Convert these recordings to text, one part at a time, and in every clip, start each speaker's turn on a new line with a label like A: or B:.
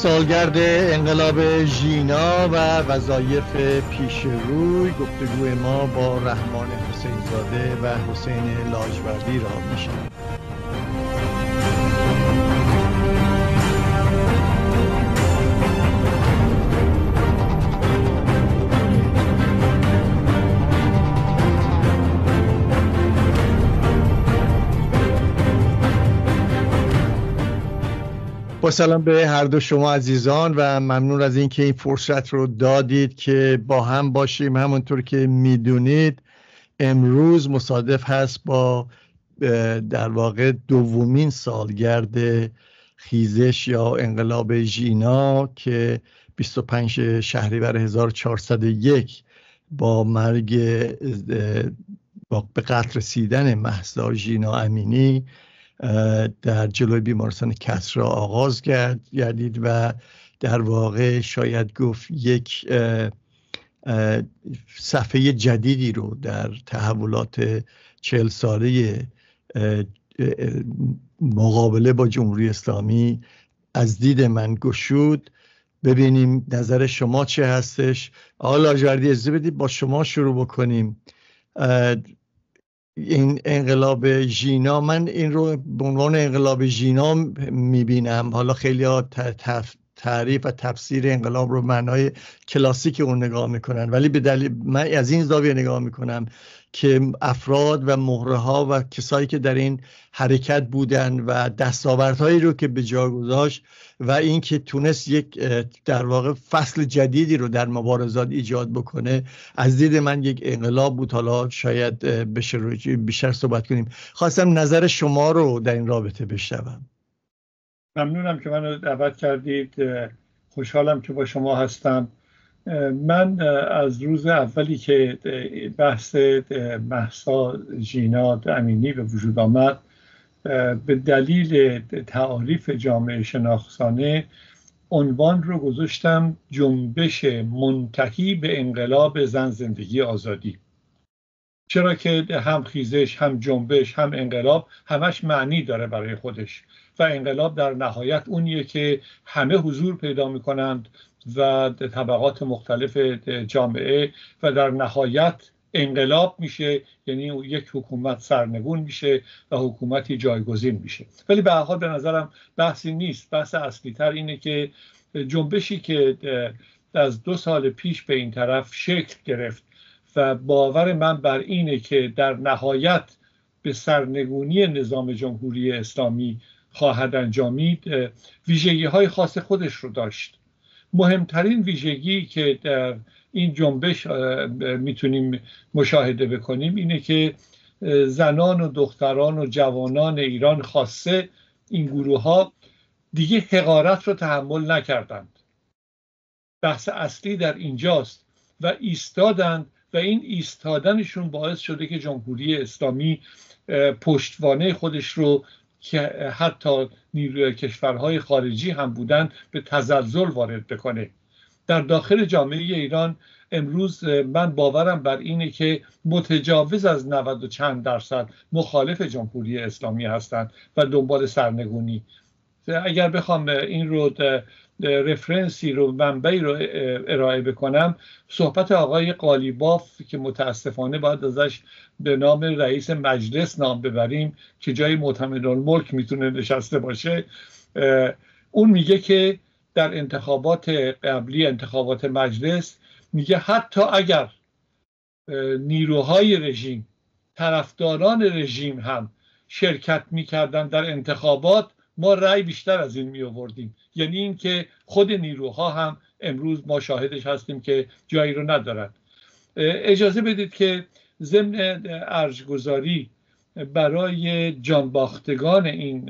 A: سالگرد انقلاب ژینا و وظایف پیش روی گفتگوی ما با رحمان حسین زاده و حسین لاجوردی را میشنوید. با سلام به هر دو شما عزیزان و ممنون از اینکه این فرصت رو دادید که با هم باشیم. همونطور که میدونید امروز مصادف هست با در واقع دومین سالگرد خیزش یا انقلاب ژینا که 25 شهریور 1401 با مرگ به قتل رسیدن مهسا ژینا امینی در جلوی بیمارستان کسری آغاز گردید و در واقع شاید گفت یک صفحه جدیدی رو در تحولات 40 ساله مقابله با جمهوری اسلامی از دید من گشود. ببینیم نظر شما چه هستش. آقای لاجوردی اجازه بدید با شما شروع بکنیم. این انقلاب ژینا، من این رو به عنوان انقلاب ژینا میبینم. حالا خیلی ها تعریف و تفسیر انقلاب رو معنای کلاسیک اون نگاه میکنن، ولی به دلیل من از این زاویه نگاه میکنم که افراد و مهره ها و کسایی که در این حرکت بودن و دستاوردهایی رو که به جا گذاشت و این که تونست یک در واقع فصل جدیدی رو در مبارزات ایجاد بکنه، از دید من یک انقلاب بود. حالا شاید بشه بیشتر صحبت کنیم. خواستم نظر شما رو در این رابطه بشنوم.
B: ممنونم که منو دعوت کردید. خوشحالم که با شما هستم. من از روز اولی که بحث مهسا ژینا امینی به وجود آمد به دلیل تعاریف جامعه شناخسانه عنوان رو گذاشتم جنبش منتهی به انقلاب زن زندگی آزادی. چرا که هم خیزش، هم جنبش، هم انقلاب همش معنی داره برای خودش و انقلاب در نهایت اونیه که همه حضور پیدا میکنند و طبقات مختلف جامعه و در نهایت انقلاب میشه، یعنی یک حکومت سرنگون میشه و حکومتی جایگزین میشه. ولی به هر حال به نظرم بحثی نیست. بحث اصلی تر اینه که جنبشی که از 2 سال پیش به این طرف شکل گرفت و باور من بر اینه که در نهایت به سرنگونی نظام جمهوری اسلامی خواهد انجامید، ویژگی های خاص خودش رو داشت. مهمترین ویژگی که در این جنبش میتونیم مشاهده بکنیم اینه که زنان و دختران و جوانان ایران خاصه این گروه ها دیگه حقارت رو تحمل نکردند. بحث اصلی در اینجاست و ایستادند و این ایستادنشون باعث شده که جمهوری اسلامی پشتوانه خودش رو که حتی نیروی کشورهای خارجی هم بودن به تزلزل وارد بکنه. در داخل جامعه ایران امروز من باورم بر اینه که متجاوز از 90 و چند درصد مخالف جمهوری اسلامی هستند و دنبال سرنگونی. اگر بخوام این رو رفرنسی رو منبعی رو ارائه بکنم، صحبت آقای قالیباف که متاسفانه باید ازش به نام رئیس مجلس نام ببریم که جای معتمدالملک میتونه نشسته باشه، اون میگه که در انتخابات قبلی، انتخابات مجلس، میگه حتی اگر نیروهای رژیم، طرفداران رژیم هم شرکت میکردن در انتخابات، ما رأی بیشتر از این می آوردیم. یعنی این که خود نیروها هم امروز ما شاهدش هستیم که جایی رو ندارند. اجازه بدید که ضمن ارجگذاری برای جانباختگان این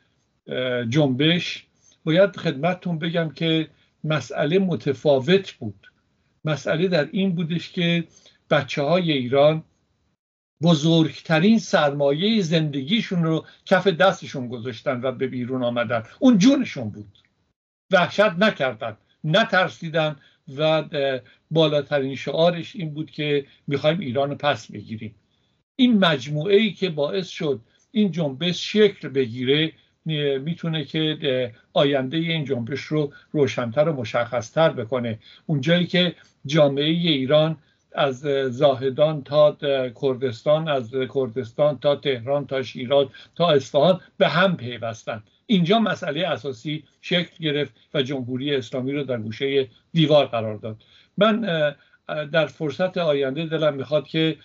B: جنبش باید خدمتتون بگم که مسئله متفاوت بود. مسئله در این بودش که بچه‌های ایران بزرگترین سرمایه زندگیشون رو کف دستشون گذاشتن و به بیرون آمدن. اون جونشون بود. وحشت نکردن، نترسیدن و بالاترین شعارش این بود که میخوایم ایران رو پس بگیریم. این مجموعه‌ای که باعث شد این جنبش شکل بگیره میتونه که آینده این جنبش رو روشن‌تر و مشخص‌تر بکنه. اونجایی که جامعه ایران از زاهدان تا کردستان، از کردستان تا تهران تا شیراز تا اصفهان به هم پیوستند، اینجا مسئله اساسی شکل گرفت و جمهوری اسلامی رو در گوشه دیوار قرار داد. من در فرصت آینده دلم میخواد که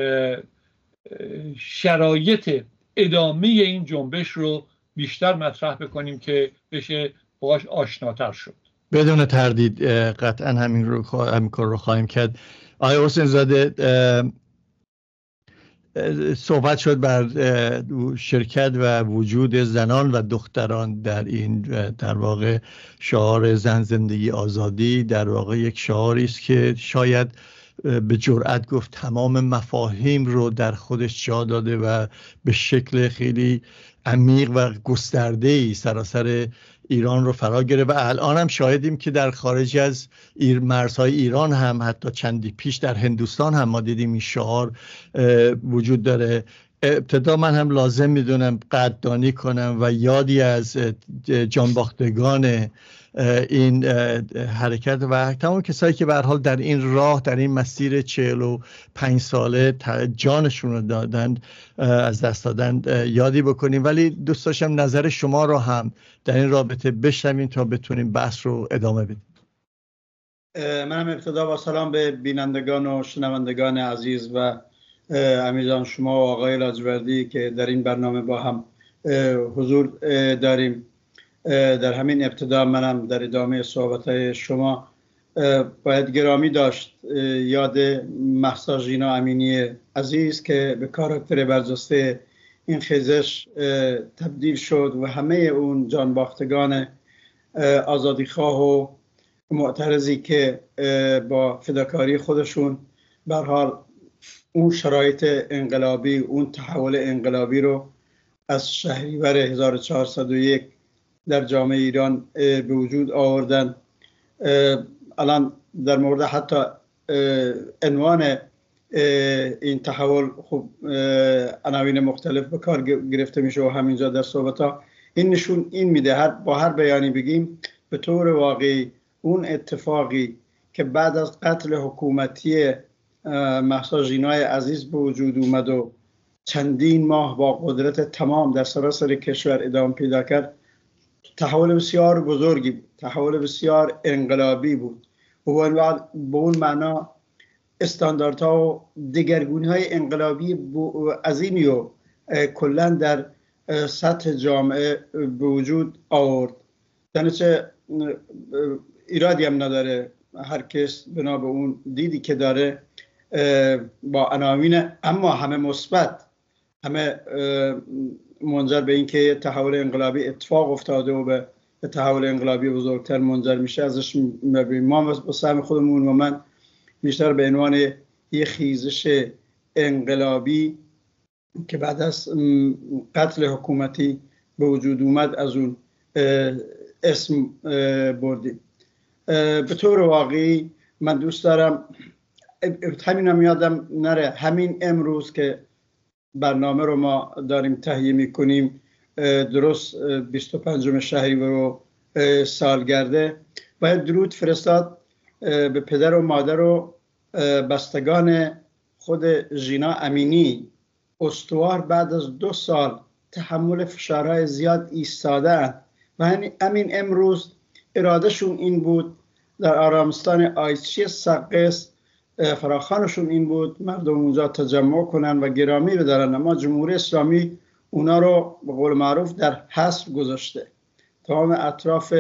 B: شرایط ادامه این جنبش رو بیشتر مطرح بکنیم که بشه باهاش آشناتر شد.
A: بدون تردید قطعا همین کار رو خواهیم کرد. آقای حسین زاده، صحبت شد بر شرکت و وجود زنان و دختران در این در واقع شعار زن زندگی آزادی. در واقع یک شعاری است که شاید به جرئت گفت تمام مفاهیم رو در خودش جا داده و به شکل خیلی عمیق و گسترده‌ای سراسر ایران رو فرا گرفت و الان هم شاهدیم که در خارج از مرزهای ایران هم، حتی چندی پیش در هندوستان هم ما دیدیم این شعار وجود داره. ابتدا من هم لازم میدونم قدردانی کنم و یادی از جانباختگان این حرکت و تمام کسایی که به هر حال در این راه، در این مسیر 45 ساله جانشون رو دادن، از دست دادن، یادی بکنیم. ولی دوست داشتم نظر شما رو هم در این رابطه بشنویم تا بتونیم بحث رو ادامه بدیم.
C: منم ابتدا با سلام به بینندگان و شنوندگان عزیز و امیرجان شما و آقای لاجوردی که در این برنامه با هم حضور داریم. در همین ابتدا منم در ادامه صحبت‌های شما باید گرامی داشت یاد مهسا ژینا امینی عزیز که به کاراکتر برجسته این خیزش تبدیل شد و همه اون جانباختگان آزادیخواه و معترضی که با فداکاری خودشون به هر حال اون شرایط انقلابی، اون تحول انقلابی رو از شهریور 1401 در جامعه ایران به وجود آوردن. الان در مورد حتی عنوان این تحول خب عناوین مختلف به کار گرفته میشه و همینجا در صحبت‌ها این نشون این میده با هر بیانی بگیم به طور واقعی اون اتفاقی که بعد از قتل حکومتی مهسا ژینای عزیز به وجود اومد و چندین ماه با قدرت تمام در سراسر کشور ادامه پیدا کرد، تحول بسیار بزرگی بود، تحول بسیار انقلابی بود و به اون معنا استانداردها و دگرگونی‌های انقلابی عظیمی و کلا در سطح جامعه به وجود آورد. چنانچه ایرادی هم نداره هر کس بنا به اون دیدی که داره با عناوین اما همه مثبت، همه منجر به اینکه تحول انقلابی اتفاق افتاده و به تحول انقلابی بزرگتر منجر میشه ازش میبینیم. ما با سهم خودمون و من بیشتر به عنوان یه خیزش انقلابی که بعد از قتل حکومتی به وجود اومد از اون اسم بردیم. به طور واقعی من دوست دارم همینم یادم نره، همین امروز که برنامه رو ما داریم تهیه میکنیم درست 25 شهریور رو سالگرده، باید درود فرستاد به پدر و مادر و بستگان خود ژینا امینی، استوار بعد از 2 سال تحمل فشارهای زیاد ایستادن و همین امروز ارادهشون این بود در آرامستان آیچی سقس، فراخانشون این بود مردم اونجا تجمع کنن و گرامی بدارن، اما جمهوری اسلامی اونا رو به قول معروف در حصر گذاشته. تمام اطراف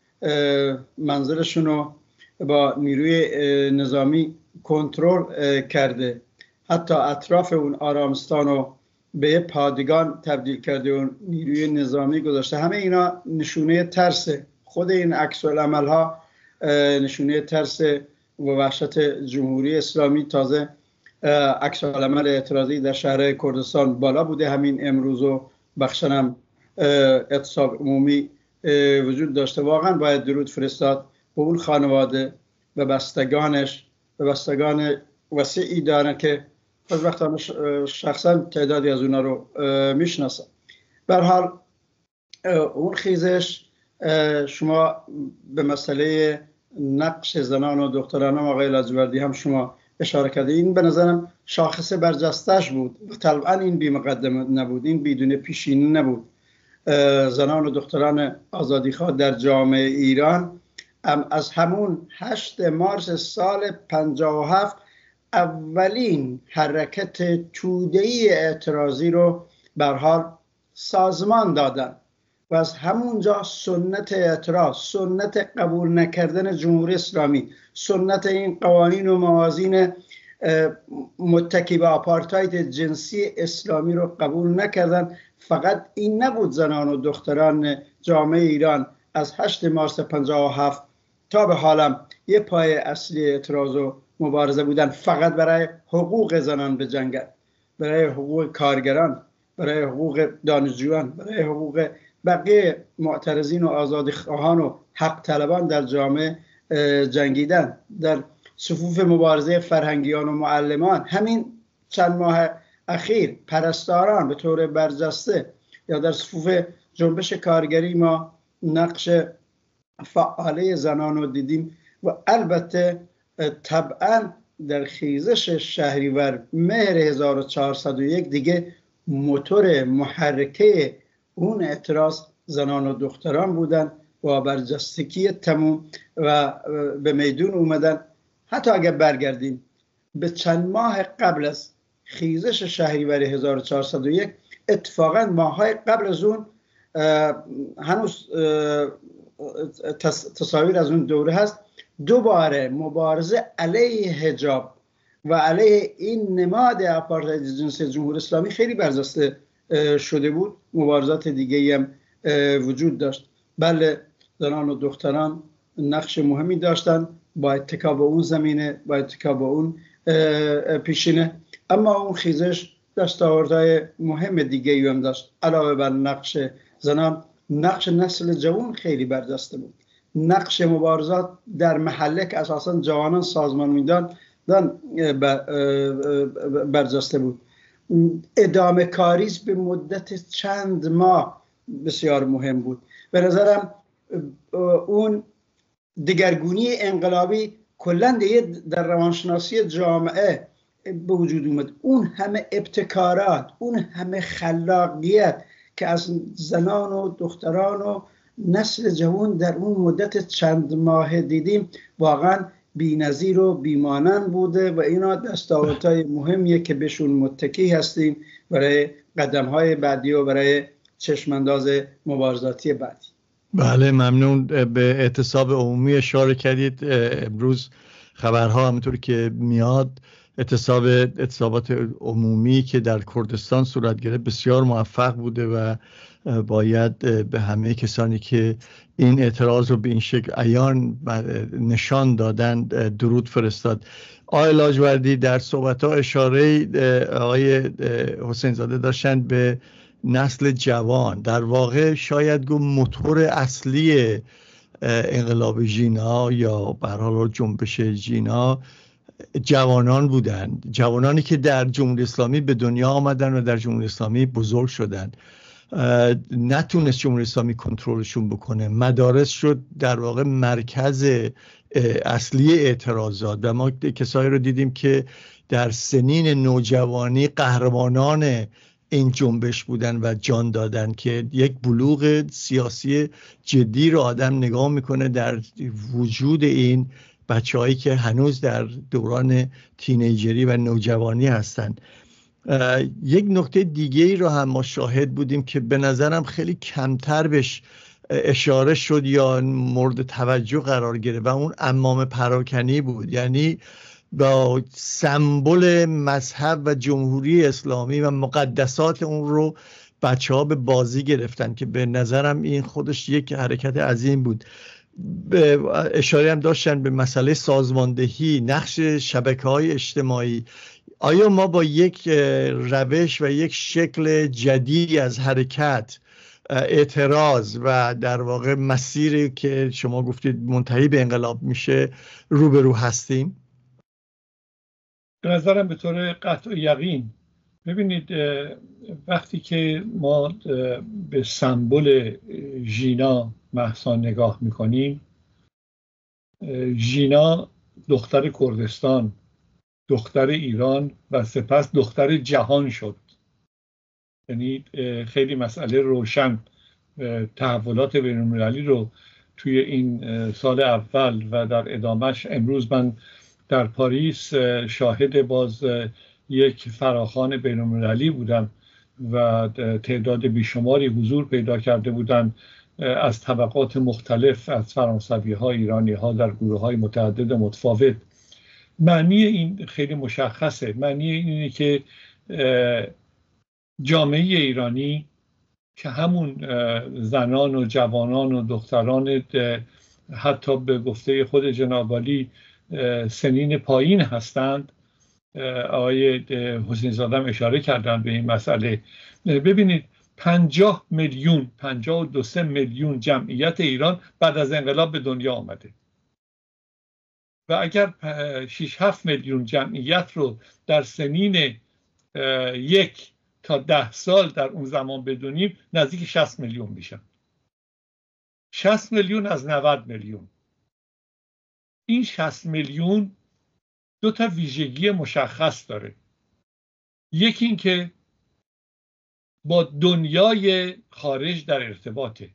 C: منزلشون رو با نیروی نظامی کنترل کرده، حتی اطراف اون آرامستان رو به پادگان تبدیل کرده و نیروی نظامی گذاشته. همه اینا نشونه ترسه. خود این عکس العمل ها نشونه ترس و وحشت جمهوری اسلامی. تازه عکس العمل اعتراضی در شهر کردستان بالا بوده همین امروز و بخشنم اعتصاب عمومی وجود داشته. واقعا باید درود فرستاد به اون خانواده و بستگانش و بستگان وسیعی دارن که از وقتا شخصا تعدادی از اونا رو میشناسم. به هر حال اون خیزش شما به مسئله نقش زنان و دختران آقای لاجوردی هم شما اشاره کردید. این به نظرم شاخص برجستش بود و طبعا این بی مقدمه نبود، این بدون پیشینه نبود. زنان و دختران آزادیخواه در جامعه ایران از همون 8 مارس سال 57 اولین حرکت توده‌ای اعتراضی رو به حال سازمان دادن و از همونجا سنت اعتراض، سنت قبول نکردن جمهوری اسلامی، سنت این قوانین و موازین متکی به آپارتاید جنسی اسلامی رو قبول نکردن. فقط این نبود، زنان و دختران جامعه ایران از 8 مارس 57 تا به حالم یه پای اصلی اعتراض و مبارزه بودن، فقط برای حقوق زنان بجنگن، برای حقوق کارگران، برای حقوق دانشجویان، برای حقوق بقیه معترضین و آزادیخواهان و حق طلبان در جامعه جنگیدن. در صفوف مبارزه فرهنگیان و معلمان همین چند ماه اخیر پرستاران به طور برجسته، یا در صفوف جنبش کارگری ما نقش فعاله زنان رو دیدیم. و البته طبعا در خیزش شهریور مهر 1401 دیگه موتور محرکه اون اعتراض زنان و دختران بودن و برجستگی تموم و به میدون اومدن. حتی اگر برگردیم به چند ماه قبل از خیزش شهریور 1401، اتفاقا ماهای قبل از اون هنوز تصاویر از اون دوره هست، دوباره مبارزه علیه حجاب و علیه این نماد آپارتاید جنسی جمهوری اسلامی خیلی برجسته شده بود. مبارزات دیگه هم وجود داشت. بله، زنان و دختران نقش مهمی داشتن با اتکا به اون زمینه، با اتکا به اون پیشینه. اما اون خیزش دستاوردهای مهم دیگه هم داشت. علاوه بر نقش زنان، نقش نسل جوان خیلی برجسته بود. نقش مبارزات در محله که اساسا جوانان سازمان میدن برجسته بود. ادامه کاریز به مدت چند ماه بسیار مهم بود. به نظرم اون دگرگونی انقلابی کلا در روانشناسی جامعه به وجود اومد. اون همه ابتکارات، اون همه خلاقیت که از زنان و دختران و نسل جوان در اون مدت چند ماه دیدیم واقعا بی‌نظیر و بی‌مانند بوده و اینا دستاوردهای مهمیه که بهشون متکی هستیم برای قدم‌های بعدی و برای چشمانداز مبارزاتی بعدی.
A: بله، ممنون. به اعتصاب عمومی اشاره کردید. امروز خبرها همونطور که میاد اعتصابات عمومی که در کردستان صورت گرفت بسیار موفق بوده و باید به همه کسانی که این اعتراض رو به این شکل عیان نشان دادند درود فرستاد. آقای لاجوردی در صحبت‌ها اشاره آقای حسین زاده داشتن به نسل جوان. در واقع شاید گفت موتور اصلی انقلاب ژینا یا به هر حال جنبش ژینا جوانان بودند، جوانانی که در جمهوری اسلامی به دنیا آمدن و در جمهوری اسلامی بزرگ شدن. نتونست جمهوری اسلامی کنترلشون بکنه. مدارس شد در واقع مرکز اصلی اعتراضات و ما کسایی رو دیدیم که در سنین نوجوانی قهرمانان این جنبش بودن و جان دادن که یک بلوغ سیاسی جدی رو آدم نگاه میکنه در وجود این بچه‌هایی که هنوز در دوران تینیجری و نوجوانی هستن. یک نکته دیگه ای رو هم ما شاهد بودیم که به نظرم خیلی کمتر بهش اشاره شد یا مورد توجه قرار گرفت و اون عمامه پراکنی بود. یعنی با سمبل مذهب و جمهوری اسلامی و مقدسات اون رو بچه‌ها به بازی گرفتن که به نظرم این خودش یک حرکت عظیم بود. اشاره هم داشتن به مسئله سازماندهی، نقش شبکه‌های اجتماعی. آیا ما با یک روش و یک شکل جدید از حرکت، اعتراض و در واقع مسیری که شما گفتید منتهی به انقلاب میشه روبرو هستیم؟
B: به نظرم به طور قطع و یقین ببینید وقتی که ما به سمبل ژینا مهسا نگاه میکنیم، ژینا دختر کردستان، دختر ایران و سپس دختر جهان شد. یعنی خیلی مسئله روشن. تحولات بین‌المللی رو توی این سال اول و در ادامهش، امروز من در پاریس شاهد باز یک فراخوان بین‌المللی بودم و تعداد بیشماری حضور پیدا کرده بودند از طبقات مختلف، از فرانسوی‌ها، ایرانی‌ها در گروه‌های متعدد متفاوت. معنی این خیلی مشخصه. معنی اینه که جامعه ایرانی که همون زنان و جوانان و دختران حتی به گفته خود جناب عالی سنین پایین هستند، آقای حسین زاده اشاره کردن به این مسئله. ببینید 50 میلیون 52 میلیون جمعیت ایران بعد از انقلاب به دنیا آمده و اگر 6-7 میلیون جمعیت رو در سنین 1 تا 10 سال در اون زمان بدونیم، نزدیک 60 میلیون میشن. 60 میلیون از 90 میلیون. این 60 میلیون دو تا ویژگی مشخص داره. یکی این که با دنیای خارج در ارتباطه،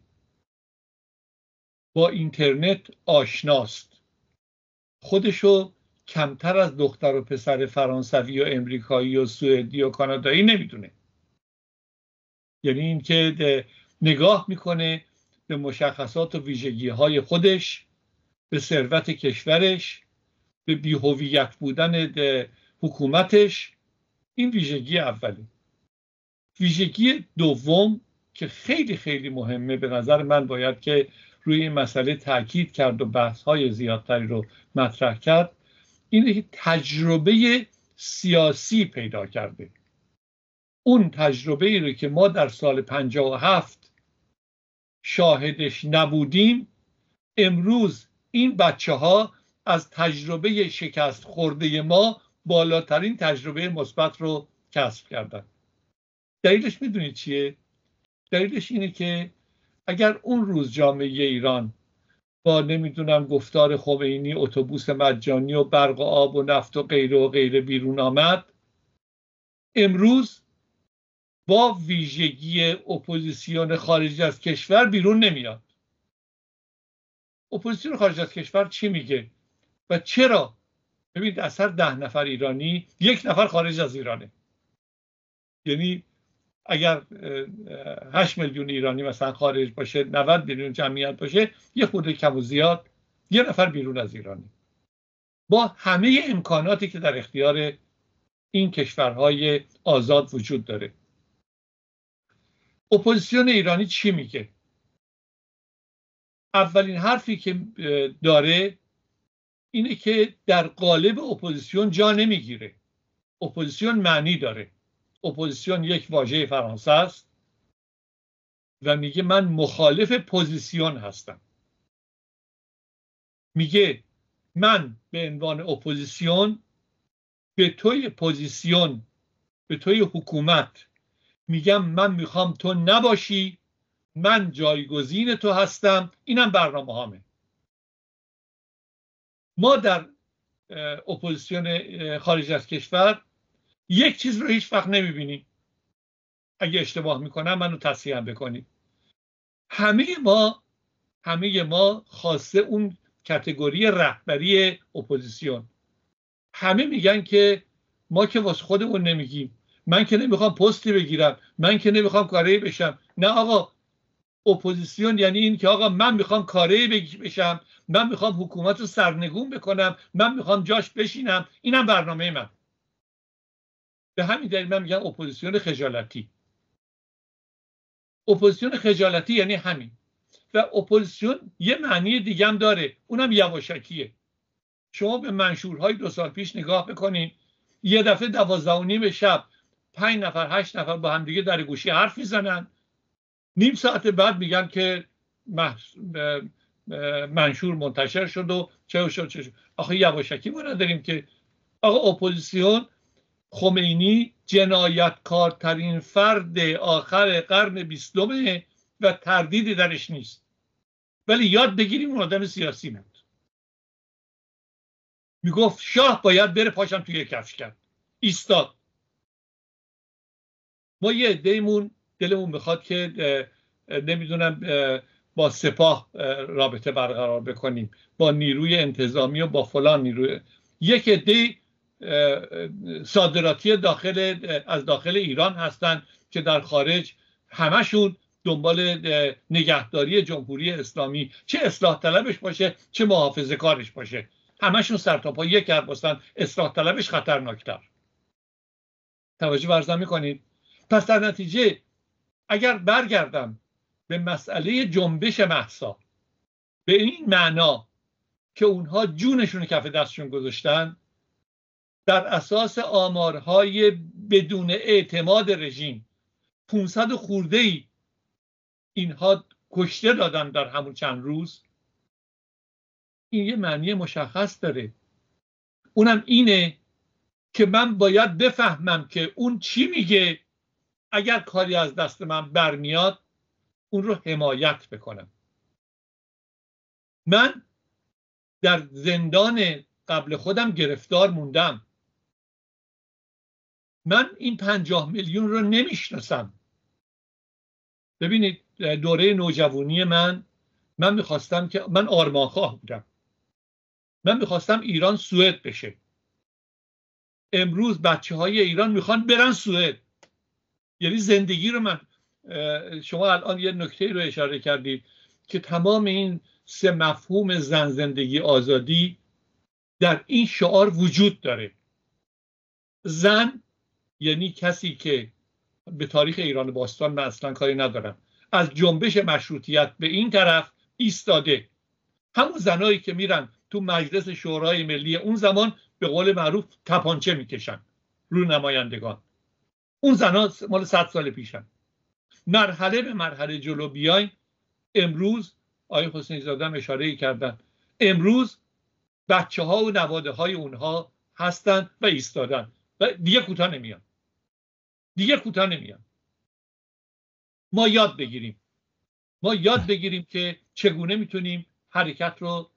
B: با اینترنت آشناست، خودشو کمتر از دختر و پسر فرانسوی و امریکایی و سوئدی و کانادایی نمیدونه. یعنی این که نگاه میکنه به مشخصات و ویژگی های خودش، به ثروت کشورش، به بی‌هویت بودن حکومتش. این ویژگی اولی. ویژگی دوم که خیلی خیلی مهمه، به نظر من باید که روی این مسئله تاکید کرد و بحث‌های زیادتری رو مطرح کرد، اینه که تجربه سیاسی پیدا کرده. اون تجربه‌ای رو که ما در سال 57 شاهدش نبودیم، امروز این بچه‌ها از تجربه شکست خورده ما بالاترین تجربه مثبت رو کسب کردن. دلیلش میدونید چیه؟ دلیلش اینه که اگر اون روز جامعه ایران با نمیدونم گفتار خمینی اتوبوس مجانی و برق و آب و نفت و غیره بیرون آمد، امروز با ویژگی اپوزیسیون خارج از کشور بیرون نمیاد. اپوزیسیون خارج از کشور چی میگه و چرا؟ ببینید از هر 10 نفر ایرانی 1 نفر خارج از ایرانه. یعنی اگر 8 میلیون ایرانی مثلا خارج باشه، 90 میلیون جمعیت باشه، یه خورده کم و زیاد 1 نفر بیرون از ایرانی، با همه امکاناتی که در اختیار این کشورهای آزاد وجود داره. اپوزیسیون ایرانی چی میگه؟ اولین حرفی که داره اینه که در قالب اپوزیسیون جا نمیگیره. اپوزیسیون معنی داره. اپوزیسیون یک واژه فرانسه است و میگه من مخالف پوزیسیون هستم. میگه من به عنوان اپوزیسیون به توی پوزیسیون، به توی حکومت میگم من میخوام تو نباشی، من جایگزین تو هستم. اینم برنامه هامه. ما در اپوزیسیون خارج از کشور یک چیز رو هیچ وقت نمیبینیم. اگه اشتباه میکنم منو تصحیح بکنید. همه ما خاصه اون کاتگوری رهبری اپوزیسیون، همه میگن که ما که واسه خودمون نمیگیم، من که نمیخوام پستی بگیرم، من که نمیخوام کاری بشم. نه آقا، اپوزیسیون یعنی این که آقا من میخوام کاری بشم، من میخوام حکومت رو سرنگون بکنم، من میخوام جاش بشینم. اینم برنامه من. به همین دلیل من میگم اپوزیسیون خجالتی. اپوزیسیون خجالتی یعنی همین. و اپوزیسیون یه معنی دیگه هم داره، اونم یواشکیه. شما به منشورهای 2 سال پیش نگاه بکنین، یه دفعه 12:30 شب 5 نفر 8 نفر با هم دیگه در گوشی حرف میزنن، نیم ساعت بعد میگن که منشور منتشر شد و چه شد. آخه یواشکی ما نداریم که. آقا اپوزیسیون، خمینی جنایتکارترین فرد آخر قرن 20 و تردیدی درش نیست، ولی یاد بگیریم اون آدم سیاسی بود. میگفت شاه باید بره پاشم توی کفش کرد، ایستاد. ما یه عده‌مون دلمون میخواد که نمیدونم با سپاه رابطه برقرار بکنیم، با نیروی انتظامی و با فلان نیروی. یک عده صادراتی از داخل ایران هستن که در خارج همشون دنبال نگهداری جمهوری اسلامی، چه اصلاح طلبش باشه چه محافظه کارش باشه، همشون سرتاپا یک هستن. اصلاح طلبش خطرناکتر. توجه ورزان میکنید؟ پس در نتیجه اگر برگردم به مسئله جنبش مهسا به این معنا که اونها جونشون کف دستشون گذاشتن، در اساس آمارهای بدون اعتماد رژیم 500 خورده‌ای اینها کشته دادن در همون چند روز، این یه معنی مشخص داره. اونم اینه که من باید بفهمم که اون چی میگه، اگر کاری از دست من برمیاد اون رو حمایت بکنم. من در زندان قبل خودم گرفتار موندم. من این 50 میلیون رو نمیشناسم. ببینید دوره نوجوانی من میخواستم که من آرمانخواه بودم. من میخواستم ایران سوئد بشه. امروز بچه‌های ایران میخوان برن سوئد. یعنی زندگی رو شما الان یه نکته رو اشاره کردید که تمام این سه مفهوم زن، زندگی، آزادی در این شعار وجود داره. زن یعنی کسی که به تاریخ ایران باستان من اصلا کاری ندارم، از جنبش مشروطیت به این طرف ایستاده. همون زنایی که میرن تو مجلس شورای ملی اون زمان به قول معروف تپانچه میکشن رو نمایندگان. اون زنا مال 100 سال پیشن. مرحله به مرحله جلو بیایم. امروز آقای حسینی زاده هم اشاره کردن، امروز بچه ها و نواده های اونها هستن و ایستادن و دیگه کوتاه نمیان. ما یاد بگیریم که چگونه میتونیم حرکت رو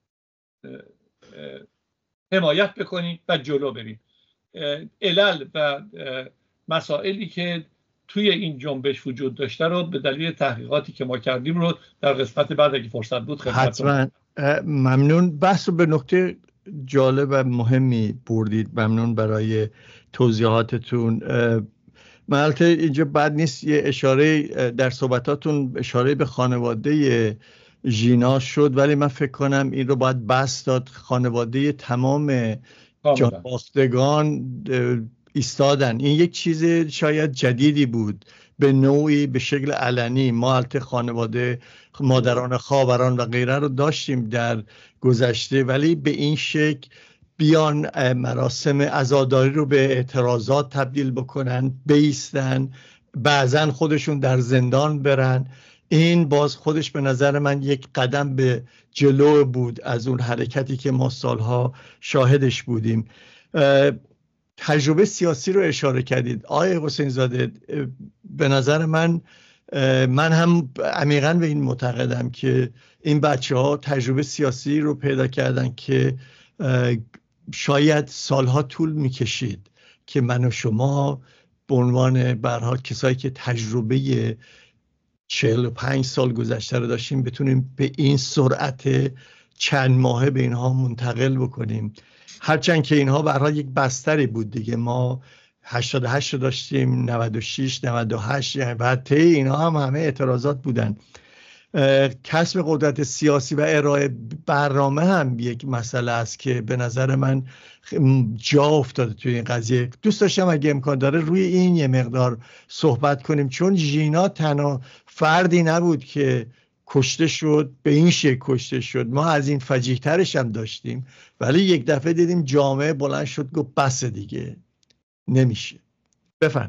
B: حمایت بکنیم و جلو بریم. علل و مسائلی که توی این جنبش وجود داشته رو به دلیل تحقیقاتی که ما کردیم رو در قسمت بعد اگه فرصت بود
A: حتما. ممنون. بحث رو به نقطه جالب و مهمی بردید. ممنون برای توضیحاتتون. من البته اینجا بد نیست یه اشاره در صحبتاتون اشاره به خانواده ژینا شد، ولی من فکر کنم این رو باید بس داد. خانواده تمام جانباختگان ایستادن. این یک چیز شاید جدیدی بود، به نوعی به شکل علنی. ما البته خانواده مادران خاوران و غیره رو داشتیم در گذشته، ولی به این شکل بیان مراسم عزاداری رو به اعتراضات تبدیل بکنن، بیستن، بعضن خودشون در زندان برن. این باز خودش به نظر من یک قدم به جلو بود از اون حرکتی که ما سالها شاهدش بودیم. تجربه سیاسی رو اشاره کردید آقای حسین زاده. به نظر من هم عمیقاً به این معتقدم که این بچه‌ها تجربه سیاسی رو پیدا کردن که شاید سالها طول میکشید که من و شما به عنوان به هر حال کسایی که تجربه 45 سال گذشته رو داشتیم بتونیم به این سرعت چند ماهه به اینها منتقل بکنیم. هرچند که اینها به هر حال یک بستری بود دیگه. ما 88 رو داشتیم، 96 98 یعنی بعد طی اینها هم همه اعتراضات بودن. کسب قدرت سیاسی و ارائه برنامه هم یک مسئله است که به نظر من جا افتاده توی این قضیه. دوست داشتم اگه امکان داره روی این یه مقدار صحبت کنیم، چون ژینا تنها فردی نبود که کشته شد، به این شکل کشته شد. ما از این فجیع‌ترش هم داشتیم، ولی یک دفعه دیدیم جامعه بلند شد گفت بس دیگه نمیشه. بفهم.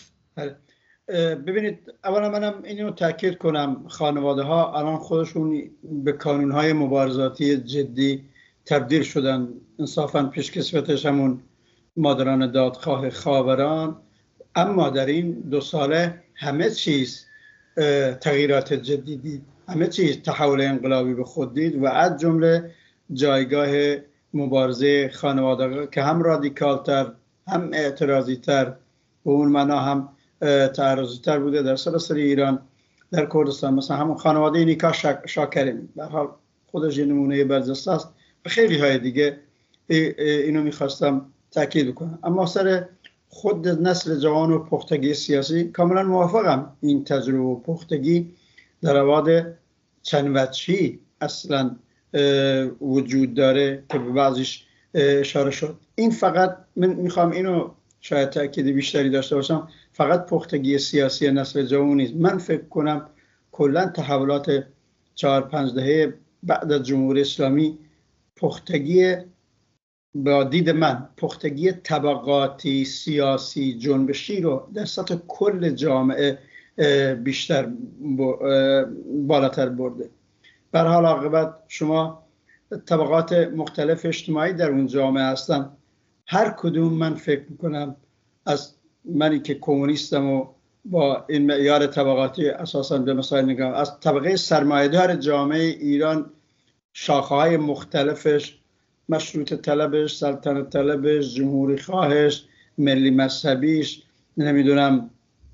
C: ببینید، اولا منم اینو تاکید کنم، خانواده ها الان خودشون به کانون های مبارزاتی جدی تبدیل شدن. انصافا پیشکسوتش همون مادران دادخواه خاوران اما در این 2 ساله همه چیز تغییرات جدیدی، همه چیز تحول انقلابی به خود دید و از جمله جایگاه مبارزه خانواده که هم رادیکالتر هم اعتراضی تر به اون معنا هم تعرضی تر بوده در سراسر ایران. در کردستان مثلا همون خانواده نیکا شاکرمی در حال خودش یه نمونه برجسته است و خیلی های دیگه اینو میخواستم تاکید کنم. اما سر خود نسل جوان و پختگی سیاسی کاملا موافقم. این تجربه و پختگی در ابعاد چند وجهی اصلا وجود داره که به بعضیش اشاره شد. این فقط من میخوام اینو شاید تاکید بیشتری داشته باشم، فقط پختگی سیاسی نسل جوان نیست. من فکر کنم کلا تحولات 4-5 دهه بعد از جمهوری اسلامی پختگی، با دید من پختگی طبقاتی سیاسی جنبشی رو در سطح کل جامعه بیشتر بالاتر برده. به هر حال عاقبت شما طبقات مختلف اجتماعی در اون جامعه هستن، هر کدوم من فکر میکنم، از منی که کمونیستم و با این معیار طبقاتی اساساً به مسائل نگاه، از طبقه سرمایه‌دار جامعه ایران شاخه‌های مختلفش، مشروط طلبش، سلطنت طلبش، جمهوری خواهش، ملی مذهبیش، نمیدونم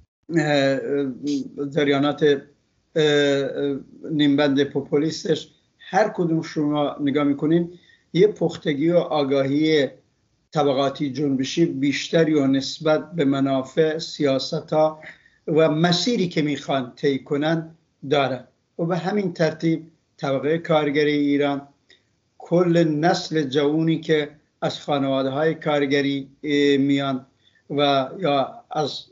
C: جریانات نیمبند پوپولیستش، هر کدوم شما نگاه میکنین یه پختگی و آگاهی طبقاتی جنبشی بیشتری و نسبت به منافع سیاست‌ها و مسیری که میخوان طی کنن داره. و به همین ترتیب طبقه کارگری ایران، کل نسل جوانی که از خانواده‌های کارگری میان و یا از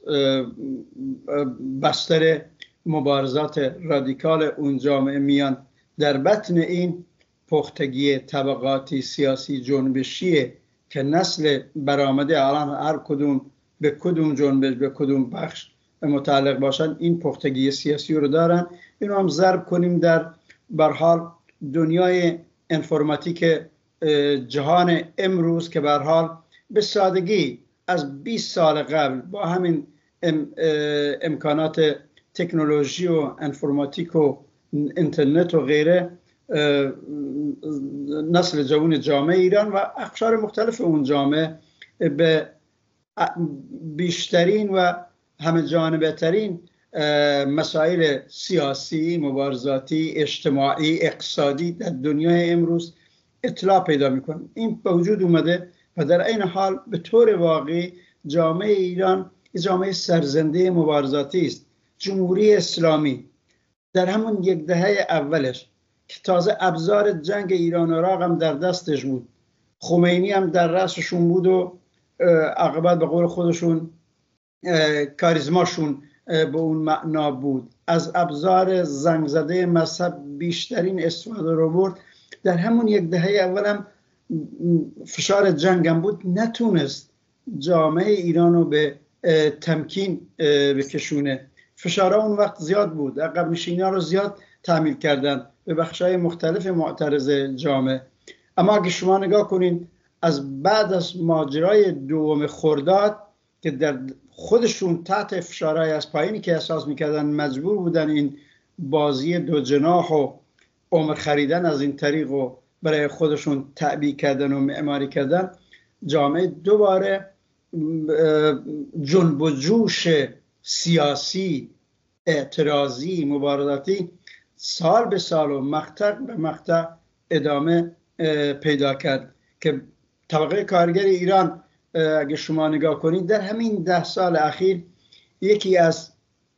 C: بستر مبارزات رادیکال اون جامعه میان، در بطن این پختگی طبقاتی سیاسی جنبشیه که نسل برآمده الان هر کدوم به کدوم جنبش به کدوم بخش متعلق باشن این پختگی سیاسی رو دارن. اینو هم ضرب کنیم در برحال دنیای انفرماتیک جهان امروز که برحال به سادگی از 20 سال قبل با همین امکانات تکنولوژی و انفرماتیک و اینترنت و غیره، نسل جوان جامعه ایران و اقشار مختلف اون جامعه به بیشترین و همه جانبه ترین مسائل سیاسی، مبارزاتی، اجتماعی، اقتصادی در دنیای امروز اطلاع پیدا میکنه. این به وجود اومده و در این حال به طور واقعی جامعه ایران جامعه سرزنده مبارزاتی است. جمهوری اسلامی در همون 1 دهه اولش که تازه ابزار جنگ ایران و عراق هم در دستش بود، خمینی هم در رأسشون بود و عاقبت به قول خودشون کاریزماشون به اون معنا بود، از ابزار زنگ زده مذهب بیشترین استفاده رو برد. در همون 1 دهه اول هم فشار جنگ هم بود، نتونست جامعه ایران رو به تمکین بکشونه. فشارها اون وقت زیاد بود، عقب نشینی ها رو زیاد تعمیل کردن به بخشای مختلف معترض جامعه. اما اگه شما نگاه کنین از بعد از ماجرای 2 خرداد که در خودشون تحت فشارهای از پایینی که احساس میکردن مجبور بودن این بازی 2 جناح و عمر خریدن از این طریق و برای خودشون تعبیه کردن و معماری کردن، جامعه دوباره جنب و جوش سیاسی، اعتراضی، مبارزاتی سال به سال و مقطع به مقطع ادامه پیدا کرد که طبقه کارگر ایران اگه شما نگاه کنید در همین 10 سال اخیر یکی از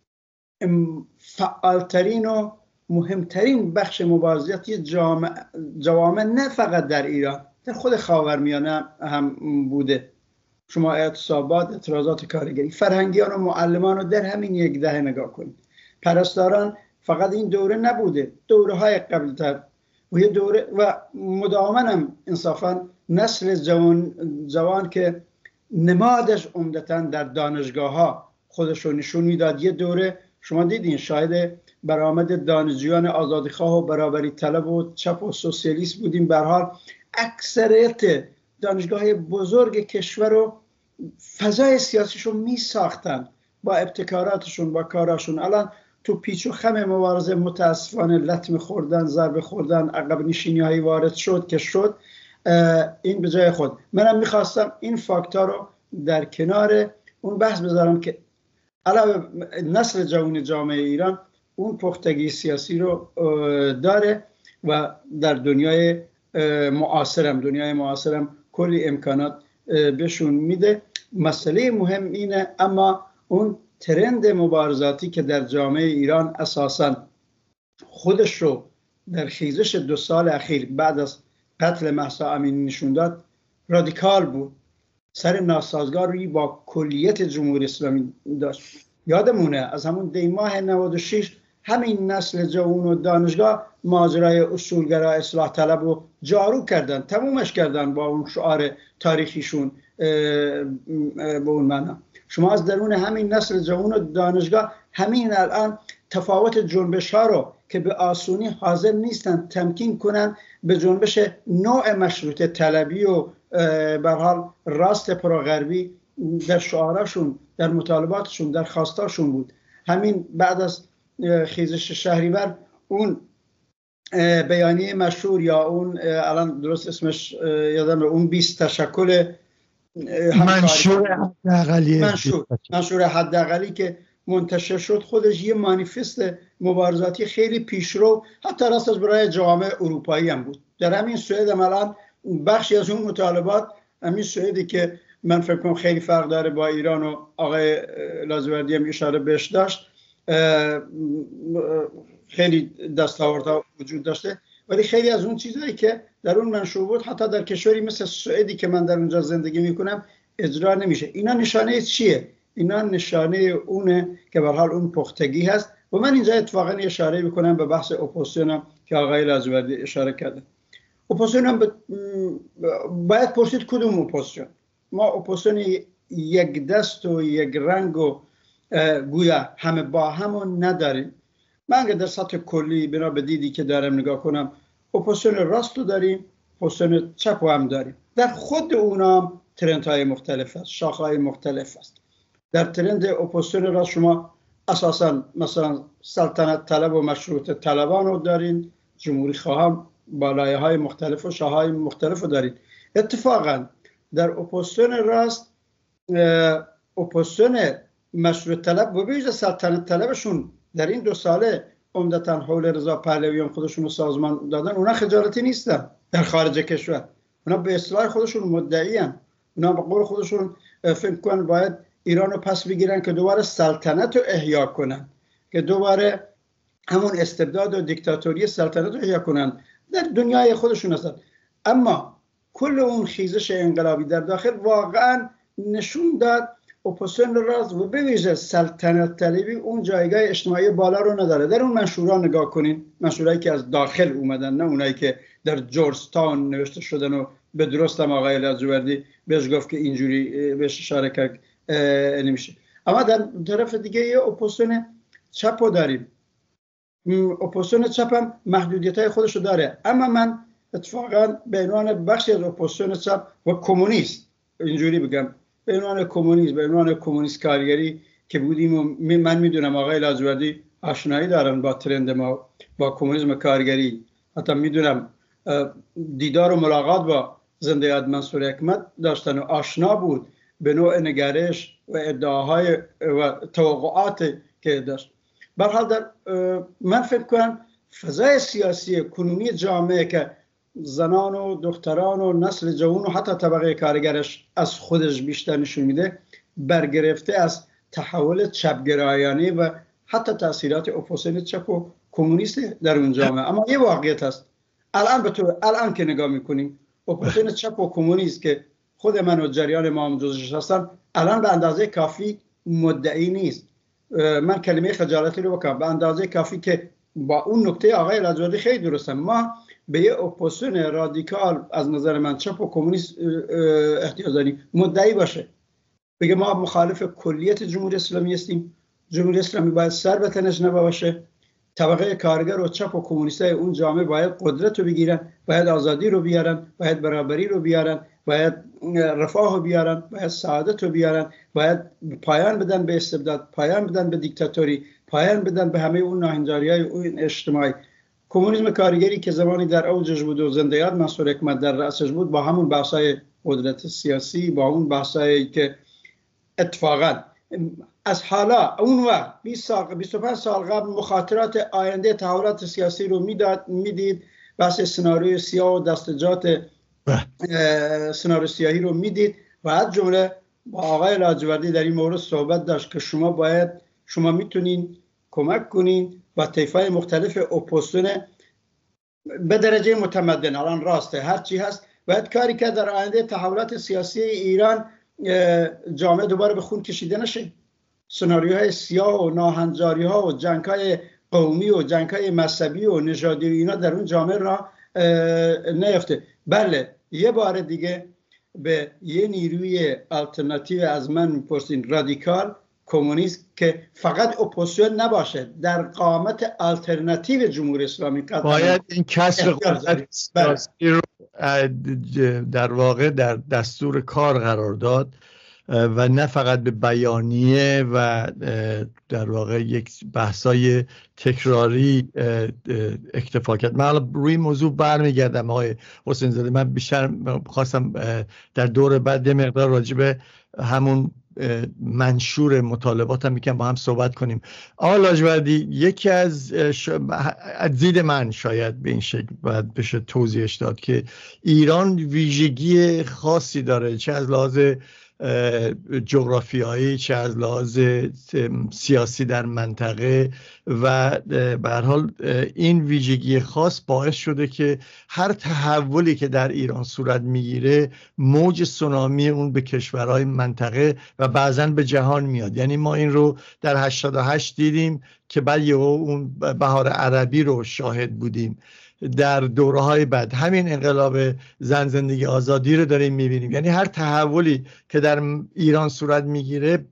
C: فعالترین و مهمترین بخش مبارزاتی جوامع نه فقط در ایران، در خود خاورمیانه هم بوده. شما اعتصابات، اعتراضات کارگری، فرهنگیان و معلمان رو در همین 1 دهه نگاه کنید. پرستاران فقط این دوره نبوده، دوره های قبلتر و یه دوره و مداوما هم انصافا نسل جوان که نمادش عمدتاً در دانشگاه ها خودش رو نشون میداد. یه دوره شما دیدین شاهد برآمد دانشجویان آزادیخواه و برابری طلب و چپ و سوسیالیست بودیم. به هر حال اکثریت دانشگاه بزرگ کشور رو فضای سیاسیشون می ساختن با ابتکاراتشون، با کاراشون. الان تو پیچ و خم مبارزه متاسفانه لطمه خوردن، ضربه خوردن، عقب نشینی هایی وارد شد که شد. این به جای خود منم میخواستم این فاکتور رو در کنار اون بحث بذارم که علاوه نسل جوان جامعه ایران اون پختگی سیاسی رو داره و در دنیای معاصرم کلی امکانات بهشون میده. مسئله مهم اینه، اما اون ترند مبارزاتی که در جامعه ایران اساساً خودش رو در خیزش 2 سال اخیر بعد از قتل مهسا امینی نشون داد، رادیکال بود، سر ناسازگاری با کلیت جمهوری اسلامی داشت. یادمونه از همون دی ماه 96 همین نسل جوان و دانشگاه ماجرای اصولگرا اصلاح طلب رو جارو کردن، تمومش کردن با اون شعار تاریخیشون. به اون معنا شما از درون همین نسل جوان و دانشگاه همین الان تفاوت جنبش ها رو که به آسونی حاضر نیستن تمکین کنن به جنبش نوع مشروطه طلبی و به حال راست پروغربی در شعاراشون، در مطالباتشون، در خواستاشون بود. همین بعد از خیزش شهریور اون بیانیه مشهور یا اون الان درست اسمش یادم اون 20 تشکل منشور حداقلی که منتشر شد، خودش یه مانیفست مبارزاتی خیلی پیشرو حتی راستش برای جامعه اروپایی هم بود. در همین سوئد هم الان بخشی از اون مطالبات، همین سوئدی که من فکر کنم خیلی فرق داره با ایران و آقای لاجوردی هم اشاره بهش داشت، خیلی دستاوردها وجود داشته، ولی خیلی از اون چیزایی که در اون منشور بود حتی در کشوری مثل سوئدی که من در اونجا زندگی میکنم اجرا نمیشه. اینا نشانه چیه؟ اینا نشانه اونه که به هر حال اون پختگی هست. و من اینجا اتفاقا اشاره بکنم به بحث اپوزیسیون که آقای لاجوردی اشاره کرده. اپوزیسیون هم باید پرسید کدوم اپوزیسیون. ما اپوزیسیون یک دست و یک رنگ و گویا همه با هم نداریم. من اگر در سطح کلی بنا به دیدی که دارم نگاه کنم، اپوزیسیون راست رو داریم، اپوزیسیون چپ هم داریم. در خود اونام ترندهای مختلف است، شاخه‌های مختلف است. در ترند اپوزیسیون راست شما اساساً مثلا سلطنت طلب و مشروط طلبان رو دارین، جمهوری خواهان با لایه‌های مختلف و شاخه‌های مختلف رو دارین. اتفاقاً در اپوزیسیون راست، اپوزیسیون مشروط طلب و ویژه سلطنت طلبشون در این 2 ساله عمدتاً حول رضا پهلویان خودشون رو سازمان دادن. اونا خجالتی نیستن در خارج کشور، اونا به اصطلاح خودشون مدعی ان، اونا به قول خودشون فکر کنن باید ایران رو پس بگیرن که دوباره سلطنت رو احیا کنن، که دوباره همون استبداد و دیکتاتوری سلطنت رو احیا کنن. در دنیای خودشون هستن. اما کل اون خیزش انقلابی در داخل واقعا نشون داد اپوزیسیون راست و به ویژه سلطنت طلبی اون جایگاه اجتماعی بالا رو نداره. در اون منشورا نگاه کنین، منشورایی که از داخل اومدن، نه اونایی که در جورجتاون نوشته شدن و به درست هم آقای لاجوردی بهش گفت که اینجوری بهش اشاره کرد نمیشه. اما در طرف دیگه یه اپوزیسیون چپ رو داریم. اپوزیسیون چپ هم محدودیت‌های خودش رو داره، اما من اتفاقا به عنوان بخشی از اپوزیسیون چپ و کمونیست اینجوری بگم، به عنوان کمونیست کارگری که بودیم و من میدونم آقای لاجوردی آشنایی دارن با ترند ما، با کمونیسم کارگری. حتی میدونم دیدار و ملاقات با زنده یاد منصور حکمت داشتن و آشنا بود به نوع نگرش و ادعاهای و توقعات که داشت. به هر حال من فکر کنم فضای سیاسی کنونی جامعه که زنان و دختران و نسل جوان و حتی طبقه کارگرش از خودش بیشتر نشون میده، برگرفته از تحول چپگرایانه و حتی تاثیرات اپوزیسیون چپ و کمونیست در اون جامعه. اما یه واقعیت هست، الان که نگاه میکنیم اپوزیسیون چپ و کمونیست که خود من و جریان ما هم جزش هستن، الان به اندازه کافی مدعی نیست. من کلمه خجالتی رو بکنم، به اندازه کافی که با اون نکته آقای لاجوردی خیلی درسته، ما به یه اپوزیسیون رادیکال از نظر من چپ و کمونیست احتیاج داریم، مدعی باشه، بگه ما مخالف کلیت جمهوری اسلامی هستیم، جمهوری اسلامی باید سر به تنش نباشه، طبقه کارگر و چپ و کمونیستای اون جامعه باید قدرت رو بگیرن، باید آزادی رو بیارن، باید برابری رو بیارن، باید رفاه رو بیارن، باید سعادت رو بیارن، باید پایان بدن به استبداد، پایان بدن به دیکتاتوری، پایان بدن به همه اون ناهنجاری‌های اون اجتماعی. کمونیسم کارگری که زمانی در اوجش بود و زنده یاد منصور حکمت در رأسش بود، با همون بحث‌های قدرت سیاسی، با اون بحث‌هایی که اتفاقا از حالا اون وقت 20 سال 25 سال قبل مخاطرات آینده تحولات سیاسی رو میدید، بحث سناریوی سیاه و دستجات سناریو سیاهی رو میدید و از جمله با آقای لاجوردی در این مورد صحبت داشت که شما میتونین کمک کنین با طیف‌های مختلف اپوزیسیون به درجه متمدن، الان راسته هر چی هست باید کاری که در آینده تحولات سیاسی ایران جامعه دوباره به خون کشیده نشه، سناریوهای سیاه و ناهنجاری‌ها و جنگ‌های قومی و جنگ‌های مذهبی و نژادی و اینا در اون جامعه را نیفته. بله، یه بار دیگه به یه نیروی آلترناتیو از من میپرسین، رادیکال کمونیست که فقط اپوزیسیون نباشه، در قامت آلترناتیو جمهوری اسلامی
A: باید این کسر قدرت سیاسی رو در واقع در دستور کار قرار داد و نه فقط به بیانیه و در واقع یک بحثای تکراری اکتفا کرد. من روی موضوع برمیگردم آقای حسین زاده. من بیشتر خواستم در دور بعد یه مقدار راجع به همون منشور مطالباتم میکنم با هم صحبت کنیم. آقای لاجوردی، یکی از دید من شاید به این شکل باید بشه توضیحش داد که ایران ویژگی خاصی داره، چه از لحاظ جغرافیایی چه از لحاظ سیاسی در منطقه و به هر حال این ویژگی خاص باعث شده که هر تحولی که در ایران صورت میگیره موج سونامی اون به کشورهای منطقه و بعضاً به جهان میاد. یعنی ما این رو در 88 دیدیم که بعد اون بهار عربی رو شاهد بودیم، در دوره‌های بعد همین انقلاب زن زندگی آزادی رو داریم می‌بینیم. یعنی هر تحولی که در ایران صورت می‌گیره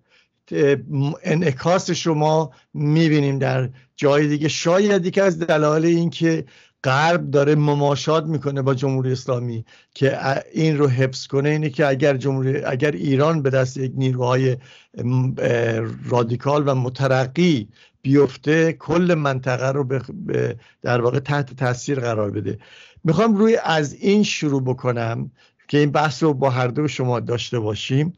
A: انعکاسش رو ما می‌بینیم در جای دیگه. شاید یکی از دلایل این که غرب داره مماشات میکنه با جمهوری اسلامی که این رو حفظ کنه اینه که اگر ایران به دست یک نیروهای رادیکال و مترقی بیفته کل منطقه رو در واقع تحت تاثیر قرار بده. میخوام روی از این شروع بکنم که این بحث رو با هر دو شما داشته باشیم.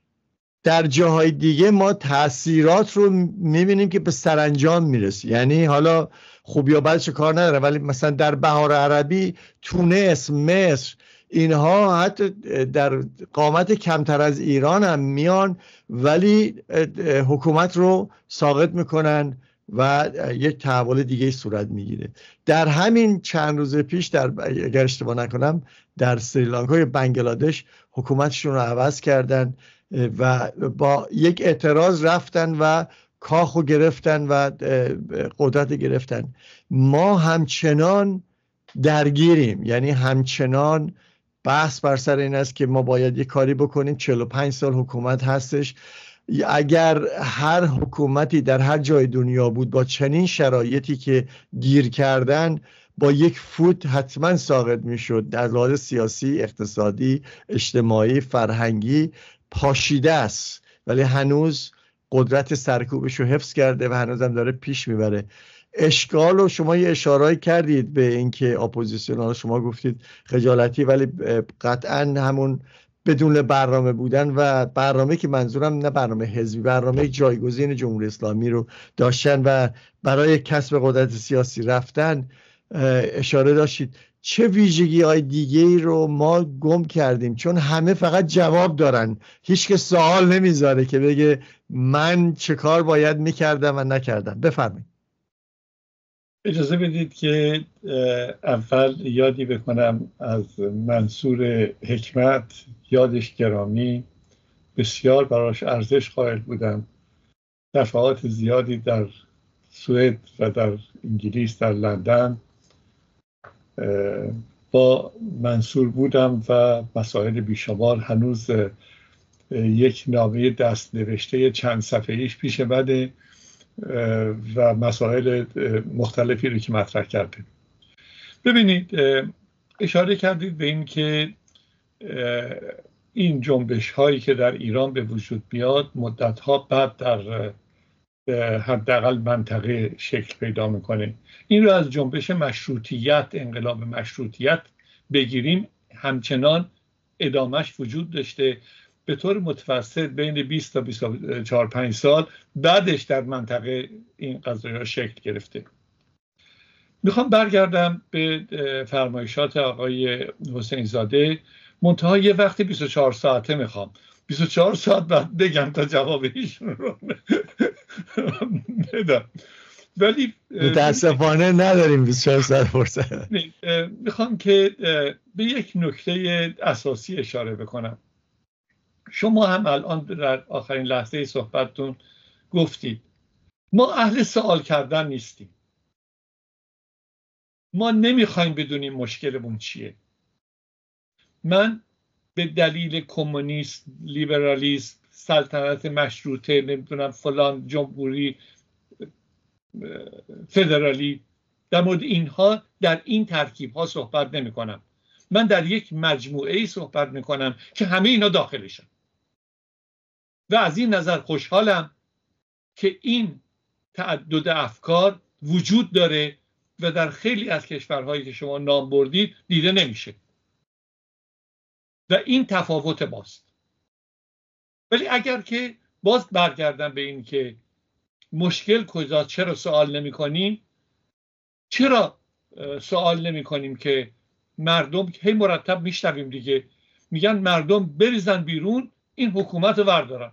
A: در جاهای دیگه ما تاثیرات رو میبینیم که به سرانجام میرسه، یعنی حالا خوب یا بدش کار نداره، ولی مثلا در بهار عربی تونس، مصر، اینها حتی در قامت کمتر از ایران هم میان ولی حکومت رو ساقط میکنن و یک تحول دیگه صورت میگیره. در همین چند روز پیش اگر اشتباه نکنم در سریلانکا یا بنگلادش حکومتشون رو عوض کردن و با یک اعتراض رفتن و کاخو گرفتن و قدرت گرفتن. ما همچنان درگیریم، یعنی همچنان بحث بر سر این است که ما باید یک کاری بکنیم. 45 سال حکومت هستش. اگر هر حکومتی در هر جای دنیا بود با چنین شرایطی که گیر کردن با یک فوت حتما ساقط میشد. در لحاظ سیاسی، اقتصادی، اجتماعی، فرهنگی پاشیده است ولی هنوز قدرت سرکوبش رو حفظ کرده و هنوز هم داره پیش میبره. اشکال رو شما یه اشاره کردید به اینکه اپوزیسیونال، شما گفتید خجالتی، ولی قطعا همون بدون برنامه بودن و برنامه که منظورم نه برنامه حزبی، برنامه جایگزین جمهوری اسلامی رو داشتن و برای کسب قدرت سیاسی رفتن اشاره داشتید. چه ویژگی های دیگه ای رو ما گم کردیم؟ چون همه فقط جواب دارن، هیچ که سوال نمیذاره که بگه من چه کار باید میکردم و نکردم. بفرمایید.
B: اجازه بدید که اول یادی بکنم از منصور حکمت، یادش گرامی، بسیار براش ارزش قائل بودم. دفعات زیادی در سوئد و در انگلیس، در لندن با منصور بودم و مسائل بیشمار. هنوز یک نامه دست نوشته چند صفحه‌ایش پیش بده و مسائل مختلفی رو که مطرح کرده. ببینید، اشاره کردید به این که این جنبش هایی که در ایران به وجود میاد مدت ها بعد در حداقل منطقه شکل پیدا میکنه. این رو از جنبش مشروطیت، انقلاب مشروطیت بگیریم، همچنان ادامش وجود داشته به طور متوسط بین 20 تا 24-25 سال. بعدش در منطقه این قضایا شکل گرفته. میخوام برگردم به فرمایشات آقای حسین زاده، منتها یه وقتی 24 ساعته میخوام 24 ساعت بعد بگم تا جواب ایشون رو بدم، ولی
A: متاسفانه نداریم 24 ساعت فرصت.
B: میخوام که به یک نکته اساسی اشاره بکنم. شما هم الان در آخرین لحظه صحبتتون گفتید ما اهل سوال کردن نیستیم، ما نمیخوایم بدونیم مشکلمون چیه. من به دلیل کمونیسم، لیبرالیسم، سلطنت مشروطه، نمیدونم فلان جمهوری، فدرالی، در مورد اینها در این ترکیب ها صحبت نمی کنم. من در یک مجموعه ای صحبت می کنم که همه اینا داخلشن و از این نظر خوشحالم که این تعدد افکار وجود داره و در خیلی از کشورهایی که شما نام بردید دیده نمیشه و این تفاوت ماست. ولی اگر که باز برگردم به این که مشکل کجاست، چرا سوال نمی کنیم، چرا سوال نمی کنیم که مردم هی مرتب میشنویم دیگه میگن مردم بریزن بیرون این حکومت رو بردارن.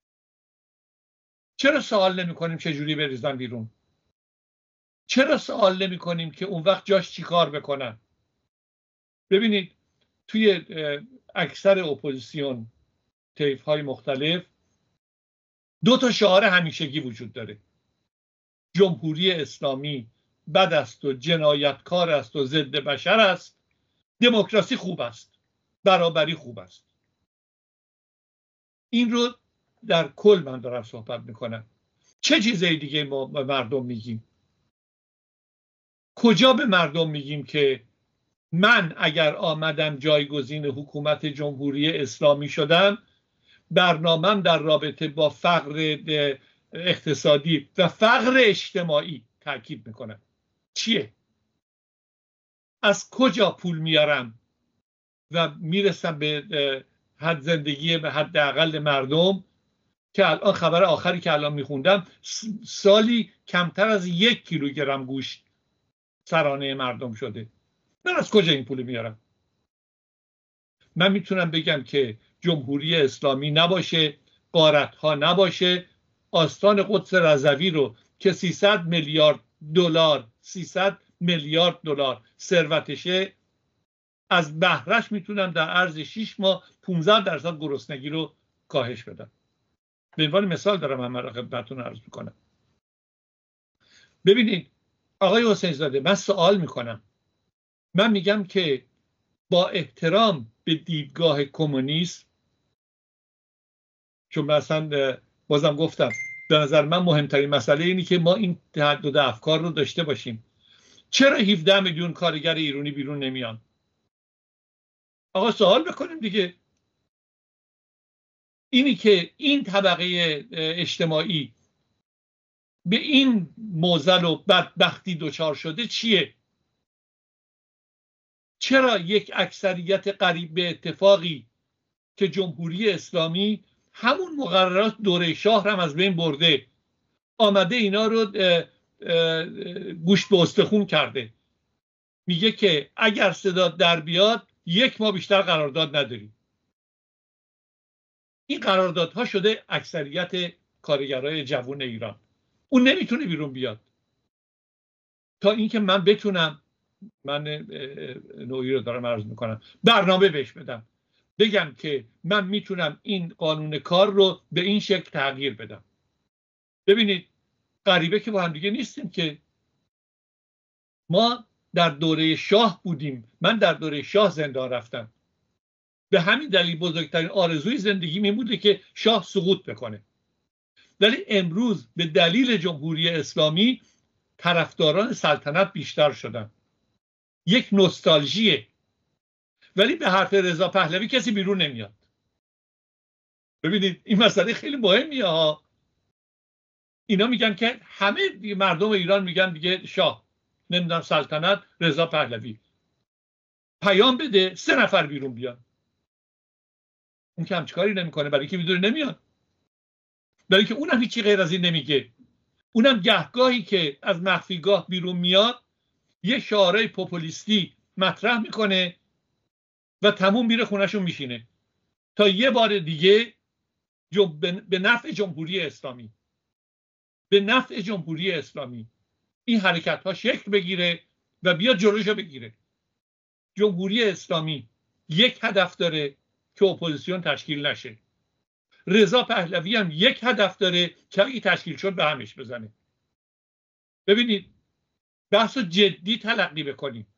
B: چرا سوال نمی کنیم چجوری بریزن بیرون؟ چرا سوال نمی کنیم که اون وقت جاش چی کار بکنن؟ ببینید توی اکثر اپوزیسیون طیف های مختلف 2 شعار همیشگی وجود داره: جمهوری اسلامی بد است و جنایتکار است و ضد بشر است، دموکراسی خوب است، برابری خوب است. این رو در کل من دارم صحبت میکنم. چه چیزای دیگه ما به مردم میگیم؟ کجا به مردم میگیم که من اگر آمدم جایگزین حکومت جمهوری اسلامی شدم، برنامه‌ام در رابطه با فقر اقتصادی و فقر اجتماعی تاکید میکنم چیه؟ از کجا پول میارم و میرسم به حد زندگی به حداقل مردم که الان خبر آخری که الان میخوندم سالی کمتر از 1 کیلوگرم گوشت سرانه مردم شده. من از کجا این پول میارم؟ من میتونم بگم که جمهوری اسلامی نباشه، غارت‌ها نباشه، آستان قدس رضوی رو که 300 میلیارد دلار ثروتشه، از بهرهش میتونم در عرض 6 ماه 15% گرسنگی رو کاهش بدم. به عنوان مثال دارم همه را خدمتتون عرض میکنم. ببینید آقای حسین زاده، من سوال میکنم، من میگم که با احترام به دیدگاه کمونیسم، چون مثلا بازم گفتم به نظر من مهمترین مسئله اینی که ما این تعدد افکار رو داشته باشیم. چرا 17 میلیون کارگر ایرانی بیرون نمیان؟ آقا سوال بکنیم دیگه. اینی که این طبقه اجتماعی به این معضل و بدبختی دچار شده چیه؟ چرا یک اکثریت قریب به اتفاقی که جمهوری اسلامی همون مقررات دوره شاه هم از بین برده، آمده اینا رو گوشت به استخون کرده، میگه که اگر صدا در بیاد 1 ماه بیشتر قرارداد نداریم. این قراردادها شده اکثریت کارگرای جوان ایران. اون نمیتونه بیرون بیاد تا اینکه من بتونم، من نوعی رو دارم عرض میکنم، برنامه بهش بدم، بگم که من میتونم این قانون کار رو به این شکل تغییر بدم. ببینید غریبه که با هم دیگه نیستیم که. ما در دوره شاه بودیم، من در دوره شاه زندان رفتم، به همین دلیل بزرگترین آرزوی زندگی این بوده که شاه سقوط بکنه. ولی امروز به دلیل جمهوری اسلامی طرفداران سلطنت بیشتر شدن. یک نوستالژیه ولی به حرف رضا پهلوی کسی بیرون نمیاد. ببینید این مسئله خیلی مهمیه ها. اینا میگن که همه مردم ایران میگن دیگه شاه، نمیدونم سلطنت، رضا پهلوی. پیام بده 3 نفر بیرون بیان. اون که همچی کاری نمیکنه، برای که میدونه نمیاد، برای که اونم هیچی غیر از این نمیگه. اونم گهگاهی که از مخفیگاه بیرون میاد یه شعارهای پوپولیستی مطرح میکنه و تموم میره خونهشون میشینه تا یه بار دیگه به نفع جمهوری اسلامی، به نفع جمهوری اسلامی این حرکت ها شکل بگیره و بیاد جلوشو بگیره. جمهوری اسلامی یک هدف داره که اپوزیسیون تشکیل نشه. رضا پهلوی هم یک هدف داره که اگه تشکیل شد به همش بزنه. ببینید بحثو جدی تلقی بکنیم،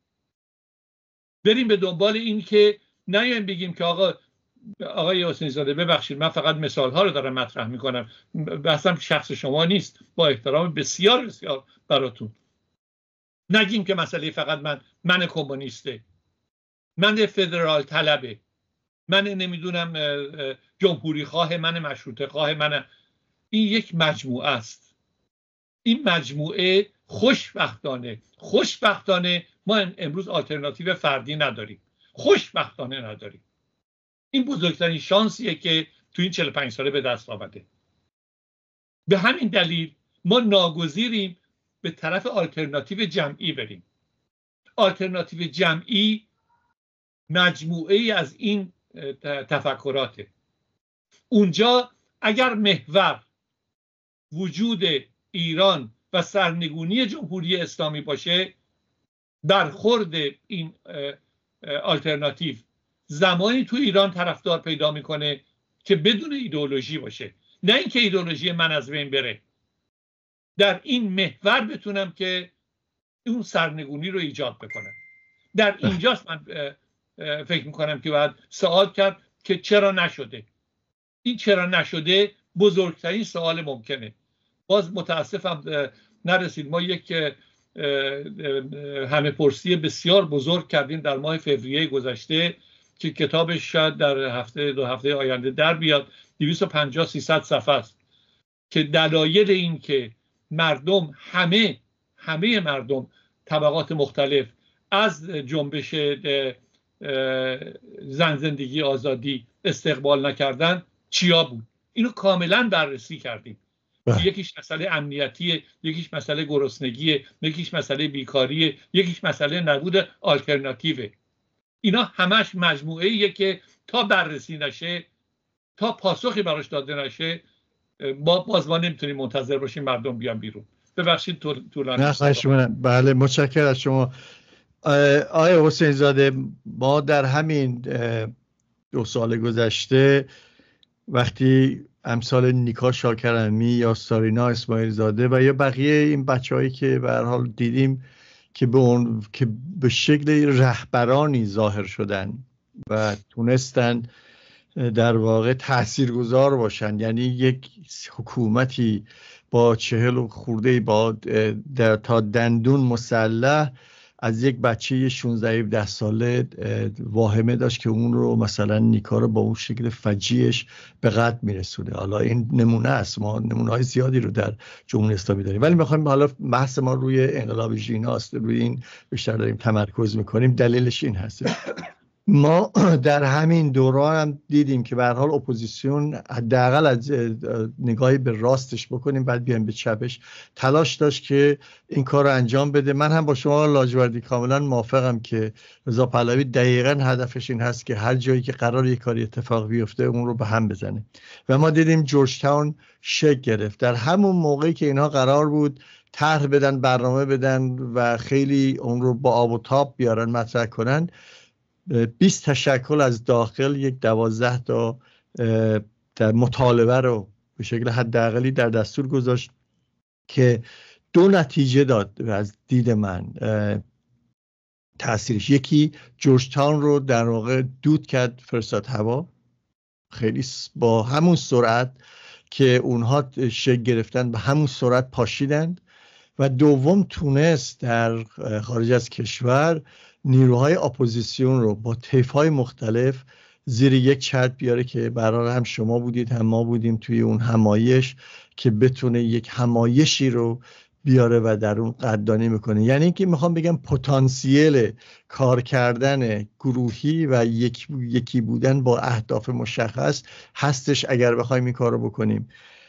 B: بریم به دنبال این که نیایم بگیم که آقای حسینی زاده ببخشید من فقط مثال ها رو دارم مطرح میکنم، بحثم شخص شما نیست، با احترام بسیار بسیار براتون. نگیم که مسئله فقط من کمونیسته، من فدرال طلبه، من نمیدونم جمهوری خواه، من مشروطه خواه، من. این یک مجموعه است. این مجموعه خوشبختانه ما امروز آلترناتیو فردی نداریم، خوشبختانه نداریم. این بزرگترین شانسیه که تو این 45 ساله به دست آمده. به همین دلیل ما ناگزیریم به طرف آلترناتیو جمعی بریم. آلترناتیو جمعی مجموعه ای از این تفکراته. اونجا اگر محور وجود ایران و سرنگونی جمهوری اسلامی باشه، برخورد این آلترناتیو زمانی تو ایران طرفدار پیدا میکنه که بدون ایدئولوژی باشه، نه اینکه ایدئولوژی من از بین بره. در این محور بتونم که اون سرنگونی رو ایجاد بکنم. در اینجاست من فکر میکنم که باید سوال کرد که چرا نشده. این چرا نشده بزرگترین سوال ممکنه. باز متاسفم نرسید. ما یک همه پرسی بسیار بزرگ کردیم در ماه فوریه گذشته که کتابش شاید در دو هفته آینده در بیاد. 250-300 صفحه است که دلایل این که مردم همه مردم طبقات مختلف از جنبش زن زندگی آزادی استقبال نکردن چیا بود، اینو کاملا بررسی کردیم. یکیش مسئله امنیتیه، یکیش مسئله گرسنگیه، یکیش مسئله بیکاریه، یکیش مسئله نبود آلترناتیوه. اینا همش مجموعه‌ایه که تا بررسی نشه، تا پاسخی براش داده نشه، باز ما نمیتونیم منتظر باشیم مردم بیان بیرون. ببخشید طولانی.
A: نه بله متشکرم از شما. آقای حسین زاده، ما در همین 2 سال گذشته وقتی امثال نیکا شاکرمی یا سارینا اسماعیل زاده و یا بقیه این بچه‌هایی که به هر حال دیدیم که به شکل رهبرانی ظاهر شدن و تونستن در واقع تاثیرگذار باشن، یعنی یک حکومتی با 40 خورده با تا دندون مسلح از یک بچه 16-17 ساله واهمه داشت که اون رو مثلا نیکا رو با اون شکل فجیعش به قتل میرسونه. حالا این نمونه است، ما نمونه های زیادی رو در جمهوری اسلامی داریم، ولی میخوایم حالا بحث ما روی انقلاب ژیناست، روی این بیشتر داریم تمرکز میکنیم. دلیلش این هست ما در همین دوران هم دیدیم که به هر حال اپوزیسیون حداقل از نگاهی به راستش بکنیم بعد بیایم به چپش تلاش داشت که این کار رو انجام بده. من هم با شما لاجوردی کاملا موافقم که رضا پهلوی دقیقاً هدفش این هست که هر جایی که قرار یک کاری اتفاق بیفته اون رو به هم بزنه و ما دیدیم جورج تاون شکل گرفت در همون موقعی که اینها قرار بود طرح بدن، برنامه بدن و خیلی اون رو با آب و تاب بیارن مطرح کنن. 20 تشکل از داخل یک 12 تا در مطالبه رو به شکل حداقلی در دستور گذاشت که 2 نتیجه داد از دید من تأثیرش. یکی جورج تاون رو در واقع دود کرد، فرستاد هوا خیلی با همون سرعت که اونها شکل گرفتن به همون سرعت پاشیدند و دوم تونست در خارج از کشور نیروهای اپوزیسیون رو با طیف‌های مختلف زیر یک چتر بیاره که برای هم شما بودید هم ما بودیم توی اون همایش، که بتونه یک همایشی رو بیاره و در اون قدردانی میکنه. یعنی اینکه میخوام بگم پتانسیل کار کردن گروهی و یکی بودن با اهداف مشخص هستش اگر بخوایم این کار رو بکنیم،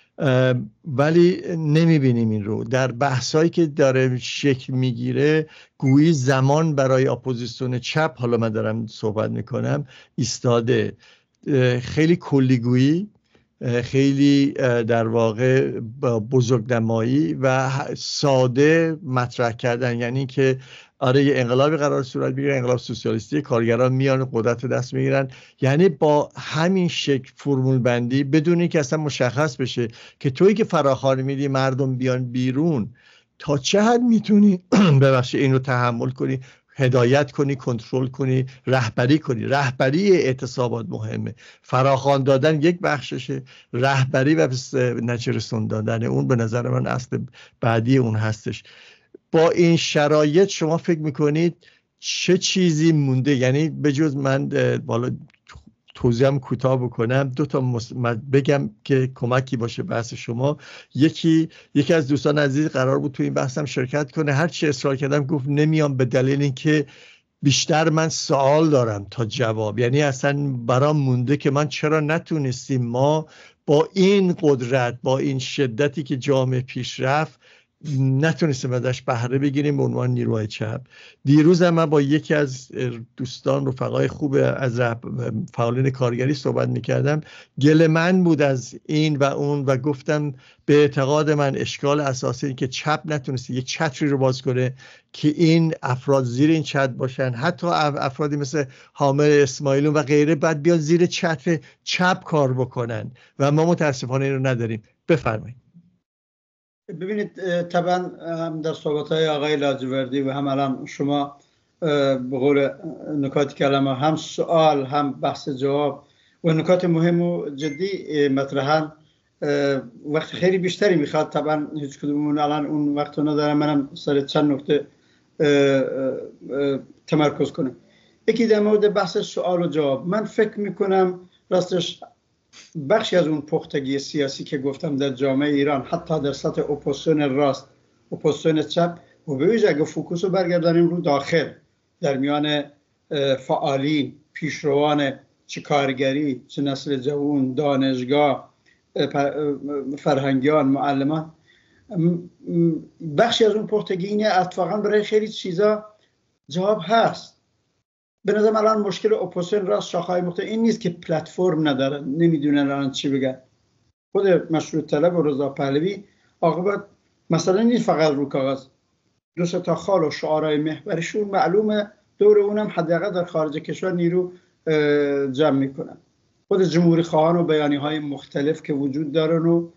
A: ولی نمیبینیم این رو. در بحثایی که داره شکل میگیره گویی زمان برای اپوزیسیون چپ، حالا من دارم صحبت میکنم، ایستاده. خیلی کلیگویی، خیلی در واقع بزرگنمایی و ساده مطرح کردن. یعنی که آره یه انقلابی قرار صورت بگیره، انقلاب سوسیالیستی، کارگران میان قدرت دست میگیرن، یعنی با همین شکل فرمول بندی بدون اینکه اصلا مشخص بشه که تویی که فراخوان میدی مردم بیان بیرون تا چه حد میتونی ببخشید این رو تحمل کنی، هدایت کنی، کنترل کنی، رهبری کنی. رهبری اعتصابات مهمه، فراخوان دادن یک بخششه، رهبری و نتیجه رسون دادن اون به نظر من اصل بعدی اون هستش. با این شرایط شما فکر میکنید چه چیزی مونده؟ یعنی بجز من بالا توضیحم کوتاه بکنم، دو تا بگم که کمکی باشه بحث شما. یکی از دوستان عزیز قرار بود تو این بحثم شرکت کنه، هر چی اصرار کردم گفت نمیام، به دلیل اینکه بیشتر من سوال دارم تا جواب. یعنی اصلا برام مونده که من چرا نتونستیم ما با این قدرت، با این شدتی که جامعه پیش رفت، نتونستیم ازش بهره بگیریم به عنوان نیروهای چپ. دیروز من با یکی از دوستان رفقای خوب از فعالین کارگری صحبت میکردم، گله من بود از این و اون و گفتم به اعتقاد من اشکال اساسی این که چپ نتونسته یک چتری رو باز کنه که این افراد زیر این چتر باشن، حتی افرادی مثل حامد اسماعیلون و غیره بعد بیان زیر چتر چپ کار بکنن و ما متاسفانه این رو نداریم. بفرمایید.
C: ببینید طبعا هم در صحبت‌های آقای لاجوردی و هم الان شما به قول نکات کلمه، هم سوال هم بحث جواب و نکات مهم و جدی مطرحن، وقت خیلی بیشتری میخواد. طبعا هیچ کدومون الان اون وقت رو ندارم، منم سر چند نکته تمرکز کنم. یکی در مورد بحث سوال و جواب، من فکر میکنم راستش بخشی از اون پختگی سیاسی که گفتم در جامعه ایران، حتی در سطح اپوزیسیون راست، اپوزیسیون چپ، و به ویژه اگه فوکوس رو برگردانیم رو داخل، در میان فعالین، پیشروان چه کارگری، چه نسل جوان، دانشگاه، فرهنگیان، معلمان، بخشی از اون پختگی اینه اتفاقا برای خیلی چیزا جواب هست. به نظرم الان مشکل اپوزیسیون راست شاخه‌های مختلف این نیست که پلتفرم ندارن، نمیدونن الان چی بگن. خود مشروط طلب و رضا پهلوی عاقبت مثلا نیست فقط رو کاغذ، دو تا خال و شعارهای محورشون معلومه، دور اونم حداقل در خارج کشور نیرو جمع میکنن. خود جمهوری خواهان و بیانیه‌های مختلف که وجود دارن و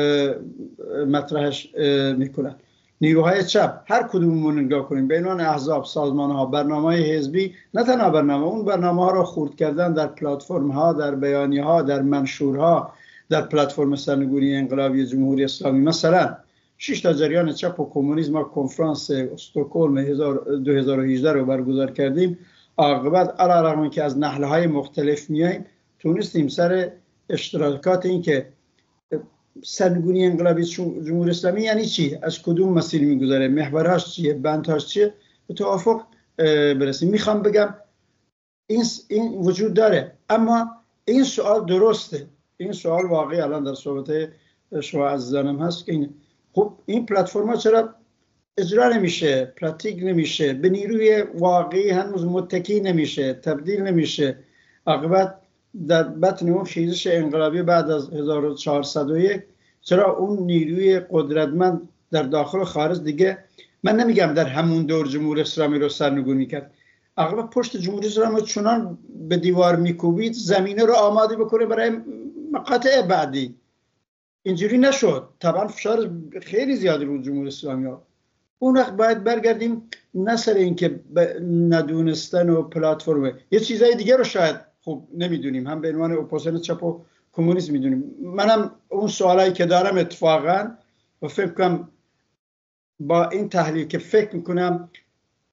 C: مطرحش میکنن. نیروهای چپ هر کدوممون نگاه کنیم، به عنوان احزاب، سازمان‌ها، برنامه‌های حزبی، نه تنها برنامه، اون برنامه‌ها رو خرد کردن در پلتفرم‌ها، در بیانیه‌ها، در منشورها، در پلتفرم سرنگونی انقلابی جمهوری اسلامی. مثلا 6 تا جریان چپ و کمونیسم ما کنفرانس استکهلم 2018 رو برگزار کردیم. عاقبت علیرغم که از نحله‌های مختلف میایم، تونستیم سر اشتراکات این که سرنگونی انقلابی جمهوری اسلامی یعنی چی، از کدوم مسیر میگذره، محورهاش چیه، بندهاش چیه، به توافق برسیم. میخوام بگم این وجود داره، اما این سوال درسته، این سوال واقعی الان در صحبت شما عزیزانم هست که خب این پلتفرما چرا اجرا نمیشه، پراتیک نمیشه، به نیروی واقعی هنوز متکی نمیشه، تبدیل نمیشه. عاقبت در بطن اون خیزش انقلابی بعد از 1401 چرا اون نیروی قدرتمند در داخل و خارج دیگه، من نمیگم در همون دور جمهوری اسلامی رو سرنگونی کرد، عاقبت پشت جمهوری اسلامی چنان به دیوار میکوبید زمینه رو آماده بکنه برای مقاطع بعدی. اینجوری نشد. طبعا فشار خیلی زیادی رو جمهوری اسلامی ها. اون وقت باید برگردیم نه سر این که ندونستن و پلتفرم، یه چیزای دیگه رو شاید خب نمیدونیم، هم به عنوان اپوزیسیون چپ و کمونیسم میدونیم. منم اون سوالایی که دارم اتفاقا و فکر کنم با این تحلیل که فکر میکنم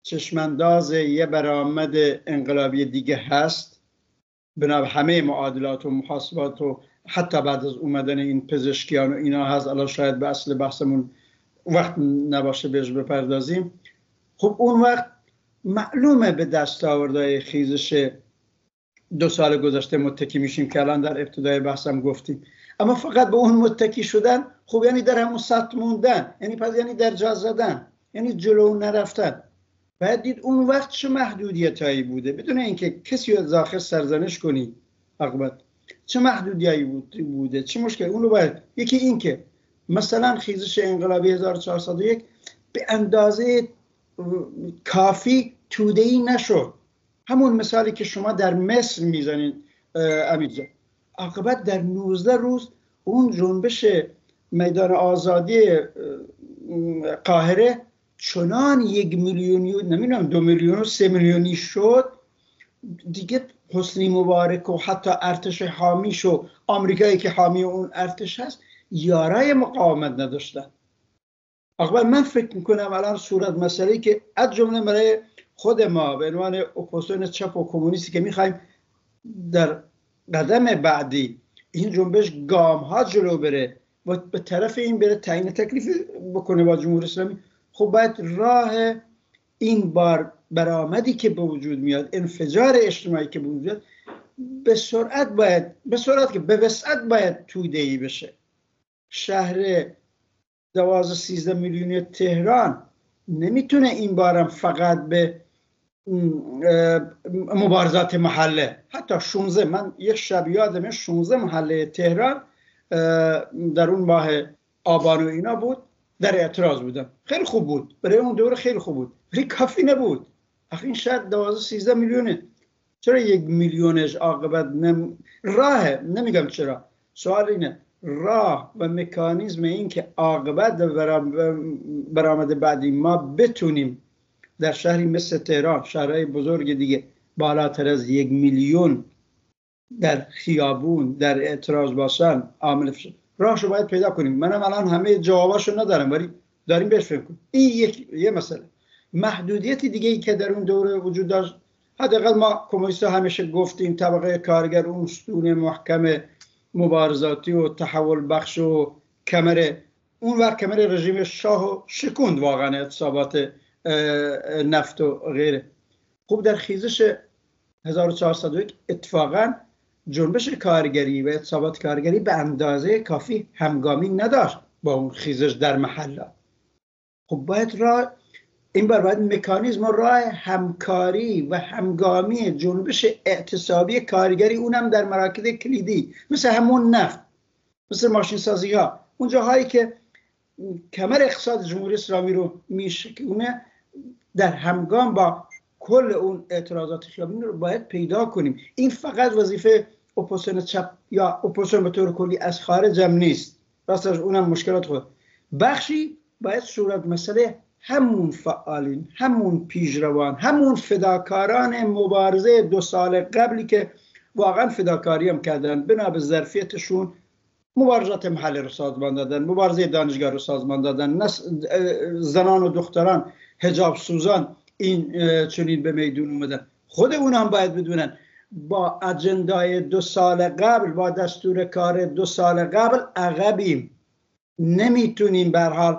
C: چشمانداز یه برآمد انقلابی دیگه هست، بنا به همه معادلات و محاسبات و حتی بعد از اومدن این پزشکیان و اینا هست. الان شاید به اصل بحثمون وقت نباشه بهش بپردازیم. خب اون وقت معلومه به دستاوردهای خیزش 2 سال گذشته متکی میشیم که الان در ابتدای بحثم گفتیم، اما فقط به اون متکی شدن خب یعنی در همون سطح موندن، یعنی پس یعنی در جا زدن، یعنی جلو نرفتن. باید دید اون وقت چه محدودیتایی بوده، بدون اینکه کسی رو داخل سرزنش کنی عقبت چه محدودیتی بوده، چه مشکل. اون رو باید یکی این که مثلا خیزش انقلابی 1401 به اندازه کافی توده‌ای نشد. همون مثالی که شما در مصر میزنید امیرجان، عاقبت در 19 روز اون جنبش میدان آزادی قاهره چنان 1 میلیونی نمیدونم 2 میلیون و 3 میلیونی شد دیگه. حسنی مبارک و حتی ارتش حامیش و آمریکایی که حامی اون ارتش هست یارای مقاومت نداشتن. عاقبت من فکر میکنم الان صورت مسئله‌ای که از جمله برای خود ما به عنوان اپوزیسیون چپ و کمونیستی که میخوایم در قدم بعدی این جنبش گام ها جلو بره و به طرف این بره تعیین تکلیف بکنه با جمهوری اسلامی، خب باید راه این بار برآمدی که به وجود میاد، انفجار اجتماعی که به وجود میاد، به سرعت که به وسعت باید توده‌ای بشه. شهر 12-13 میلیونی تهران نمیتونه این بارم فقط به مبارزات محله، حتی 16 من یک شب یادمه 16 محله تهران در اون ماه آبان و اینا بود در اعتراض بودن. خیلی خوب بود برای اون دوره، خیلی خوب بود ولی کافی نبود. آخه این شهر 12-13 میلیونه، چرا 1 میلیونش عاقبت راه نمیگم چرا، سوال اینه راه و مکانیزم این که عاقبت برآمد بعدی ما بتونیم در شهری مثل تهران، شهرهای بزرگ دیگه بالاتر از 1 میلیون در خیابون در اعتراض باشن عامل فشار، راهشو باید پیدا کنیم. منم الان همه جواباشو ندارم ولی داریم بهش فکر کنیم. این یه مسئله. محدودیت دیگه ای که در اون دوره وجود داشت، حداقل ما کمونیست‌ها همیشه گفتیم طبقه کارگر اون ستون محکم مبارزاتی و تحول بخش و اون وقت کمر رژیم شاه شکوند واقعا اعتصابات نفت و غیره. خوب در خیزش 1401 اتفاقا جنبش کارگری و اعتصابات کارگری به اندازه کافی همگامی نداشت با اون خیزش در محله. خب باید این بار باید مکانیزم و راه همکاری و همگامی جنبش اعتصابی کارگری، اونم در مراکز کلیدی مثل همون نفت، مثل ماشین سازی ها، اون جاهایی که کمر اقتصاد جمهوری اسلامی رو میشکنه، در همگام با کل اون اعتراضات خیابانی رو باید پیدا کنیم. این فقط وظیفه اپوزیسیون چپ یا اپوزیسیون به طور کلی از خارج هم نیست، راستش اونم مشکلات خود. بخشی باید صورت مسئله همون فعالین، همون پیشروان، همون فداکاران مبارزه 2 سال قبلی که واقعا فداکاری هم کردن، بنا به ظرفیتشون مبارزات محلی رو سازمان دادن، مبارزه دانشگاه رو سازمان دادن، زنان و دختران حجاب سوزان این چنین به میدون اومدن. خود اونا هم باید بدونن با اجندای 2 سال قبل، با دستور کار 2 سال قبل عقبیم، نمیتونیم به هر حال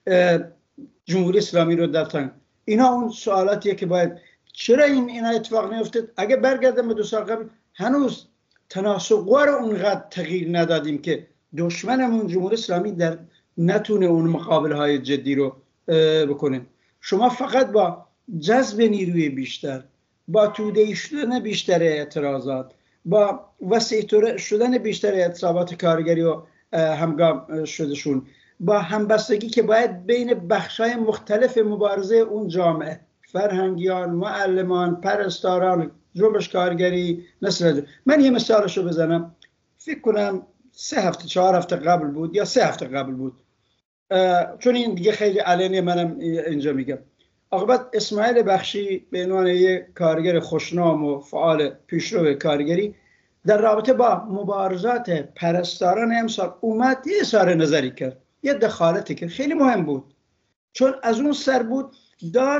C: جمهوری اسلامی رو دفتن. اینا اون سوالاتیه که باید چرا اینا اتفاق نیفتاد. اگه برگردم به 2 سال قبل هنوز تناسق‌ها رو اونقدر تغییر ندادیم که دشمنمون جمهوری اسلامی در نتونه اون مقابله های جدی رو بکنه. شما فقط با جذب نیروی بیشتر، با توده شدن بیشتر اعتراضات، با وسیع شدن بیشتر اعتصابات کارگری و همگام شدشون، با همبستگی که باید بین بخشای مختلف مبارزه اون جامعه، فرهنگیان، معلمان، پرستاران، جنبش کارگری، نسل. من یه مثالشو بزنم. فکر کنم 3 هفته 4 هفته قبل بود یا 3 هفته قبل بود، چون این دیگه خیلی علنی منم اینجا میگم. عاقبت اسماعیل بخشی به عنوان یک کارگر خوشنام و فعال پیشرو کارگری در رابطه با مبارزات پرستاران امسال اومد یه اظهار نظری کرد، یه دخالتی که خیلی مهم بود، چون از اون سر بود داشت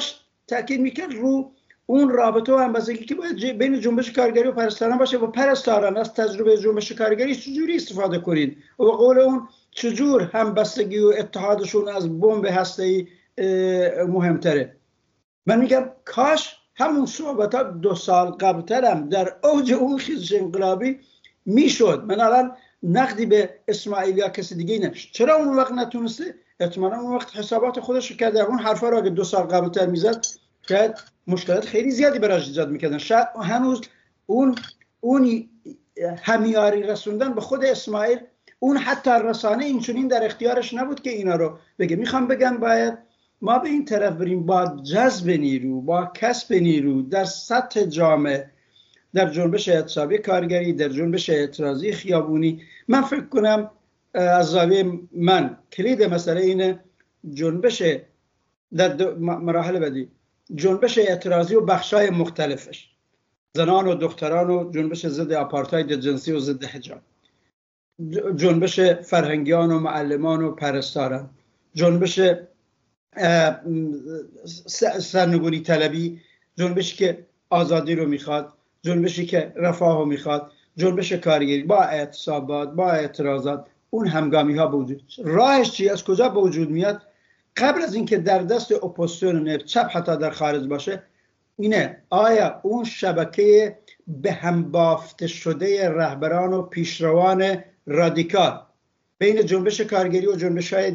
C: تاکید میکرد رو اون رابطه و همبستگی که باید بین جنبش کارگری و پرستاران باشه و پرستاران از تجربه جنبش کارگری چجوری استفاده کنید و به قول اون چجور همبستگی و اتحادشون از بمب هسته‌ای مهمتره. من میگم کاش همون صحبت 2 سال قبلترم در اوج اون خیزش انقلابی میشد. من الان نقدی به اسماعیل یا کسی دیگه نمیشه. چرا اون وقت نتونسته؟ احتمالاً اون وقت حسابات خودش رو کرده. اون حرفا رو اگه 2 سال قبلتر میزد شاید مشکلات خیلی زیادی براش ایجاد میکردن. شاید هنوز اون همیاری رسوندن به خود اسماعیل، اون حتی رسانه اینچنین در اختیارش نبود که اینا رو بگه. میخوام بگم باید ما به این طرف بریم با جذب نیرو، با کسب نیرو در سطح جامعه، در جنبش اعتصابی کارگری، در جنبش اعتراضی خیابونی. من فکر کنم از زاویه من کلید مسئله اینه جنبش در مراحل بعدی، جنبش اعتراضی و بخشای مختلفش، زنان و دختران و جنبش ضد آپارتاید جنسی و ضد حجاب، جنبش فرهنگیان و معلمان و پرستاران، جنبش سرنگونی طلبی، جنبشی که آزادی رو میخواد، جنبشی که رفاه رو میخواد، جنبش کارگری با اعتصابات، با اعتراضات، اون همگامی ها بوجود. راهش چی؟ از کجا به وجود میاد؟ قبل از اینکه در دست اپوزیسیون چپ حتی در خارج باشه، اینه آیا اون شبکه به هم بافته شده رهبران و پیشروان رادیکال بین جنبش کارگری و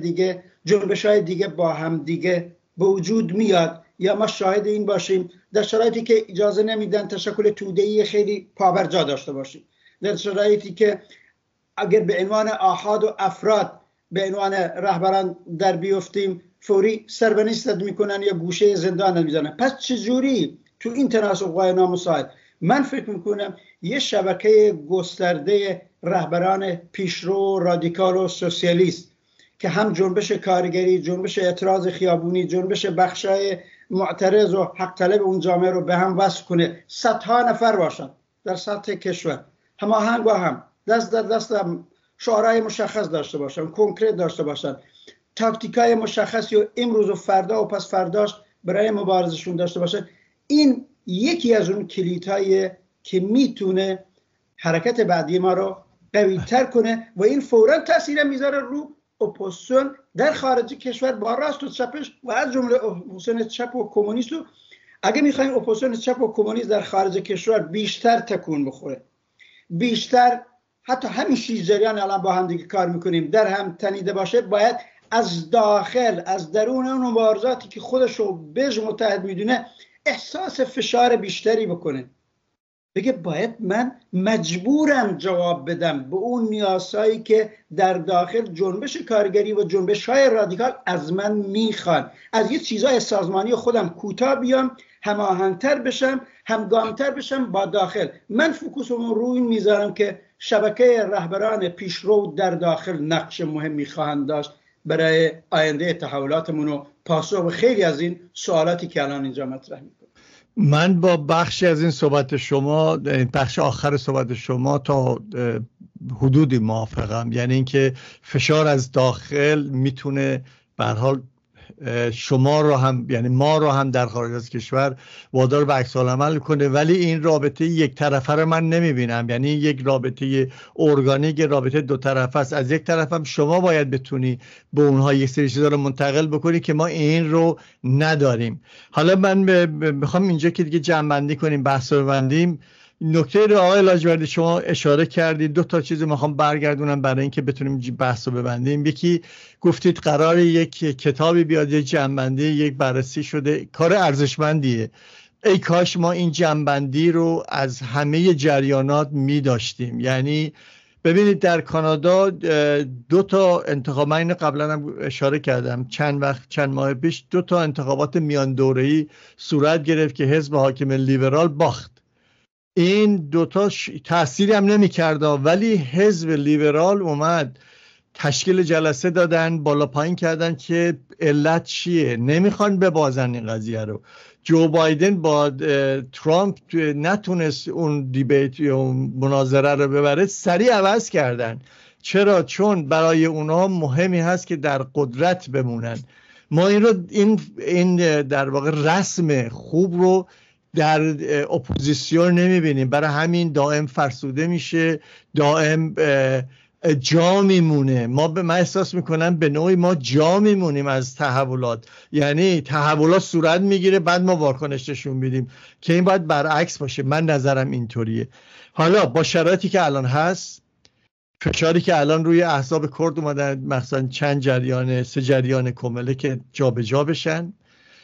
C: جنبش های دیگه با هم دیگه به وجود میاد، یا ما شاهد این باشیم در شرایطی که اجازه نمیدن تشکل توده‌ای خیلی پابرجا داشته باشیم، در شرایطی که اگر به عنوان آحاد و افراد به عنوان رهبران در بیفتیم فوری سربنیستت میکنن یا گوشه زندان میزنن. پس چجوری تو این تناسب‌های نامساعد من فکر میکنم یه شبکه گسترده رهبران پیشرو رادیکال و سوسیالیست که هم جنبش کارگری، جنبش اعتراض خیابونی، جنبش بخشای معترض و حق طلب اون جامعه رو به هم وصل کنه، صدها نفر باشن در سطح کشور، هماهنگ با هم، دست در دست هم، شعارهای مشخص داشته باشن، کنکرت داشته باشن، تاکتیکای مشخصی و امروز و فردا و پس فرداش برای مبارزشون داشته باشن. این یکی از اون کلیدهایی که میتونه حرکت بعدی ما رو قوی تر کنه و این فوراً تاثیر میذاره رو اپوزیسیون در خارج کشور با راست و چپش و از جمله اپوزیسیون چپ و کمونیست. اگه میخوایم اپوزیسیون چپ و کمونیست در خارج کشور بیشتر تکون بخوره، بیشتر حتی همین 6 جریان الان با هم دیگه کار میکنیم در هم تنیده باشه، باید از داخل، از درون اون مبارزاتی که خودش رو بهش متحد میدونه احساس فشار بیشتری بکنه، بگه باید من مجبورم جواب بدم به اون نیازهایی که در داخل جنبش کارگری و جنبش های رادیکال از من میخوان. از یه چیزای سازمانی خودم کوتاه بیام، هماهنگتر بشم، همگامتر بشم با داخل. من فوکوسمون رو این میذارم که شبکه رهبران پیشرو در داخل نقش مهمی خواهند داشت برای آینده تحولاتمون و پاسخ به خیلی از این سوالاتی که الان اینجا مطرح میکنم.
A: من با بخشی از این صحبت شما، بخش آخر صحبت شما تا حدودی موافقم. یعنی اینکه فشار از داخل میتونه به هر حال شما رو هم، یعنی ما رو هم در خارج از کشور وادار به عکس العمل کنه، ولی این رابطه یک طرفه رو من نمیبینم. یعنی یک رابطه ارگانیک، رابطه دو طرفه است. از یک طرف هم شما باید بتونی به اونها یک سری چیزا رو منتقل بکنی که ما این رو نداریم. حالا من میخوام اینجا که دیگه جمع کنیم، بحث رو ببندیم. نکته رو آقای لاجوردی شما اشاره کردید، 2 تا چیز میخوام برگردونم برای اینکه بتونیم بحث رو ببندیم. یکی گفتید قرار یک کتابی بیاد، یک جمع‌بندی، یک بررسی شده، کار ارزشمندیه. ای کاش ما این جمع‌بندی رو از همه جریانات می‌داشتیم. یعنی ببینید در کانادا 2 تا انتخاب، من اینو قبلا هم اشاره کردم، چند ماه پیش 2 تا انتخابات میان دوره‌ای صورت گرفت که حزب حاکم لیبرال باخت. این 2 تا تأثیری هم نمی کرده، ولی حزب لیبرال اومد تشکیل جلسه دادن، بالا پایین کردن که علت چیه، نمیخوان ببازن این قضیه رو. جو بایدن با ترامپ نتونست اون دیبیت یا اون مناظره رو ببره، سریع عوض کردن. چرا؟ چون برای اونا مهمی هست که در قدرت بمونن ما این در واقع رسم خوب رو در اپوزیسیون نمیبینیم، برای همین دائم فرسوده میشه، دائم جا میمونه. من احساس میکنم به نوعی ما جا میمونیم از تحولات، یعنی تحولات صورت میگیره بعد ما واکنش نشون میدیم که این باید برعکس باشه. من نظرم اینطوریه. حالا با شرایطی که الان هست، فشاری که الان روی احزاب کرد اومدن، مثلا چند جریان، 3 جریان کمله که جابجا بشن،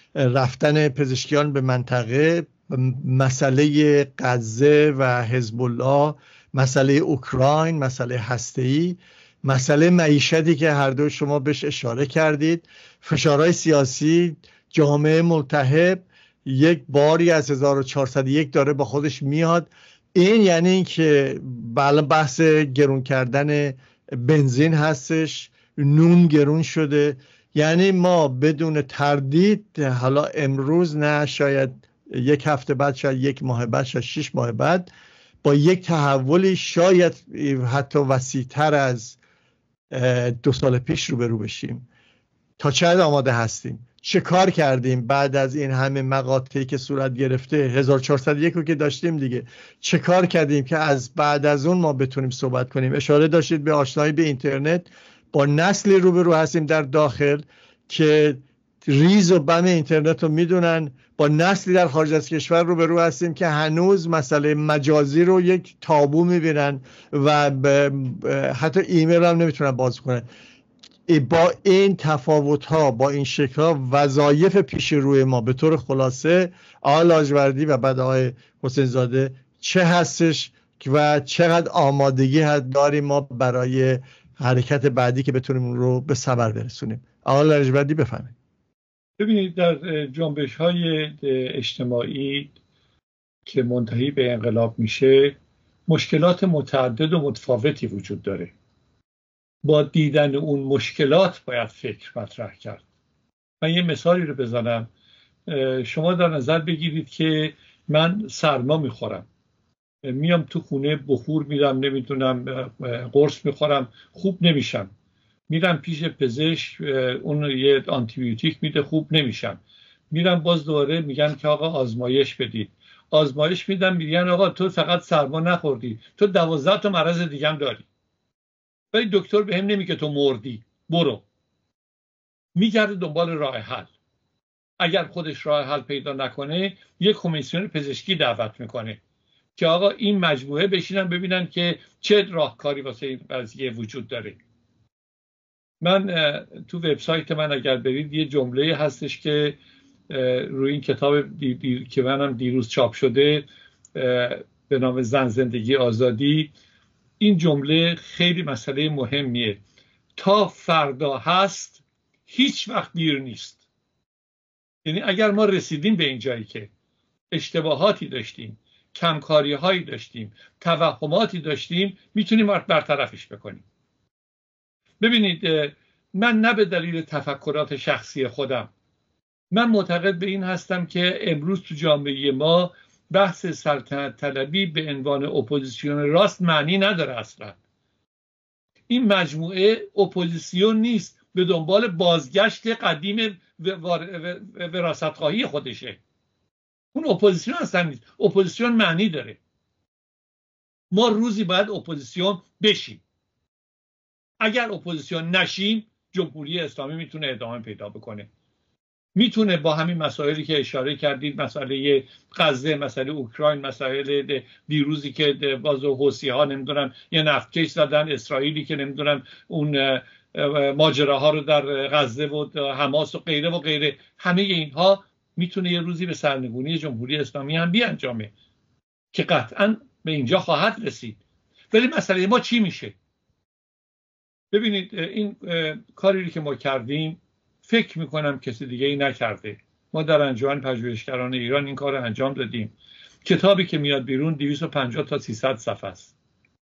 A: رفتن پزشکیان به منطقه، مسئله غزه و حزب الله، مسئله اوکراین، مسئله هسته‌ای، مسئله معیشتی که هر دو شما بهش اشاره کردید، فشارهای سیاسی، جامعه متحد، یک باری از 1401 داره با خودش میاد. این یعنی این که بحث گرون کردن بنزین هستش، نون گرون شده. یعنی ما بدون تردید حالا امروز نه، شاید یک هفته بعد، شاید یک ماه بعد، شاید 6 ماه بعد، با یک تحولی شاید حتی وسیع‌تر از 2 سال پیش روبرو بشیم. تا چه حد آماده هستیم؟ چه کار کردیم بعد از این همه مقاطعی که صورت گرفته؟ 1401 رو که داشتیم دیگه، چه کار کردیم که از بعد از اون ما بتونیم صحبت کنیم؟ اشاره داشتید به آشنایی به اینترنت. با نسلی روبرو هستیم در داخل که ریز و بم اینترنت رو میدونن، با نسلی در خارج از کشور روبرو هستیم که هنوز مسئله مجازی رو یک تابو میبینن و حتی ایمیل هم نمیتونن باز کنن. با این تفاوت ها، با این شکل ها، وظایف پیش روی ما به طور خلاصه آقای لاجوردی و بعد آقای حسین زاده چه هستش و چقدر آمادگی داریم ما برای حرکت بعدی که بتونیم اون رو به ثمر برسونیم؟ آقای لاجوردی بفرمایید.
B: ببینید، در جنبش های اجتماعی که منتهی به انقلاب میشه، مشکلات متعدد و متفاوتی وجود داره. با دیدن اون مشکلات باید فکر مطرح کرد. من یه مثالی رو بزنم. شما در نظر بگیرید که من سرما میخورم، میام تو خونه بخور میرم، نمیدونم قرص میخورم، خوب نمیشم، میرم پیش پزشک، اون یه آنتیبیوتیک میده، خوب نمیشم، میرم باز دوباره میگن که آقا آزمایش بدید، آزمایش میدم، میگن آقا تو فقط سرما نخوردی، تو 12 تا مرض دیگه هم داری، ولی دکتر بهم نمیگه تو مردی، برو. میگرده دنبال راه حل. اگر خودش راه حل پیدا نکنه، یک کمیسیون پزشکی دعوت میکنه که آقا این مجموعه بشینن ببینن که چه راهکاری واسه این قضیه وجود داره. من تو وبسایت من اگر برید یه جمله هستش که روی این کتاب که منم دیروز چاپ شده به نام زن زندگی آزادی، این جمله خیلی مسئله مهمیه. تا فردا هست هیچ وقت دیر نیست. یعنی اگر ما رسیدیم به این جایی که اشتباهاتی داشتیم، کمکاری هایی داشتیم، توهماتی داشتیم، میتونیم برطرفش بکنیم. ببینید، من نه به دلیل تفکرات شخصی خودم، من معتقد به این هستم که امروز تو جامعه ما بحث سلطنت طلبی به عنوان اپوزیسیون راست معنی نداره. اصلا این مجموعه اپوزیسیون نیست، به دنبال بازگشت قدیم وراثت‌خواهی خودشه. اون اپوزیسیون اصلا نیست. اپوزیسیون معنی داره. ما روزی باید اپوزیسیون بشیم. اگر اپوزیسیون نشیم، جمهوری اسلامی میتونه ادامه پیدا بکنه. میتونه با همین مسائلی که اشاره کردید، مسئله غزه، مسئله اوکراین، مسئله دیروزی که باز حوثی‌ها نمیدونم یه نفتکش زدن، اسرائیلی که نمیدونم اون ماجراها رو در غزه و حماس و غیره و غیره، همه اینها میتونه یه روزی به سرنگونی جمهوری اسلامی هم بیانجامه که قطعا به اینجا خواهد رسید. ولی مسئله ما چی میشه؟ ببینید، این کاری که ما کردیم فکر میکنم کسی دیگه ای نکرده. ما در انجمن پژوهشگران ایران این کار رو انجام دادیم. کتابی که میاد بیرون 250 تا 300 صفحه است.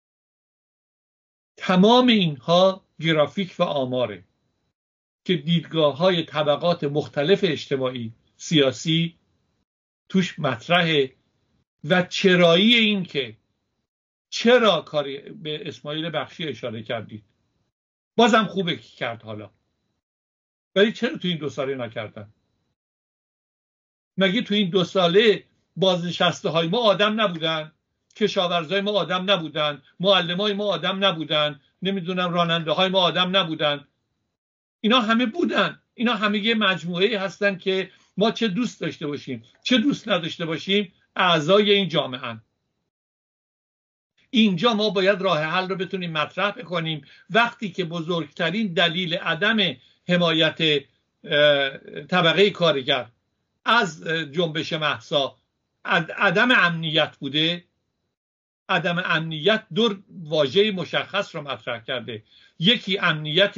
B: تمام اینها گرافیک و آماره که دیدگاه‌های طبقات مختلف اجتماعی، سیاسی توش مطرحه و چرایی این که چرا کاری به اسماعیل بخشی اشاره کردید. بازم خوبه که کرد. حالا ولی چرا تو این 2 ساله نکردن؟ مگه تو این 2 ساله بازنشسته های ما آدم نبودن؟ کشاورزای ما آدم نبودن؟ معلمای ما آدم نبودن؟ نمیدونم راننده های ما آدم نبودن؟ اینا همه بودن. اینا همه یه مجموعه هستن که ما چه دوست داشته باشیم چه دوست نداشته باشیم اعضای این جامعه هن. اینجا ما باید راه حل رو بتونیم مطرح بکنیم. وقتی که بزرگترین دلیل عدم حمایت طبقه کارگر از جنبش مهسا عدم امنیت بوده، عدم امنیت 2 واژه مشخص رو مطرح کرده. یکی امنیت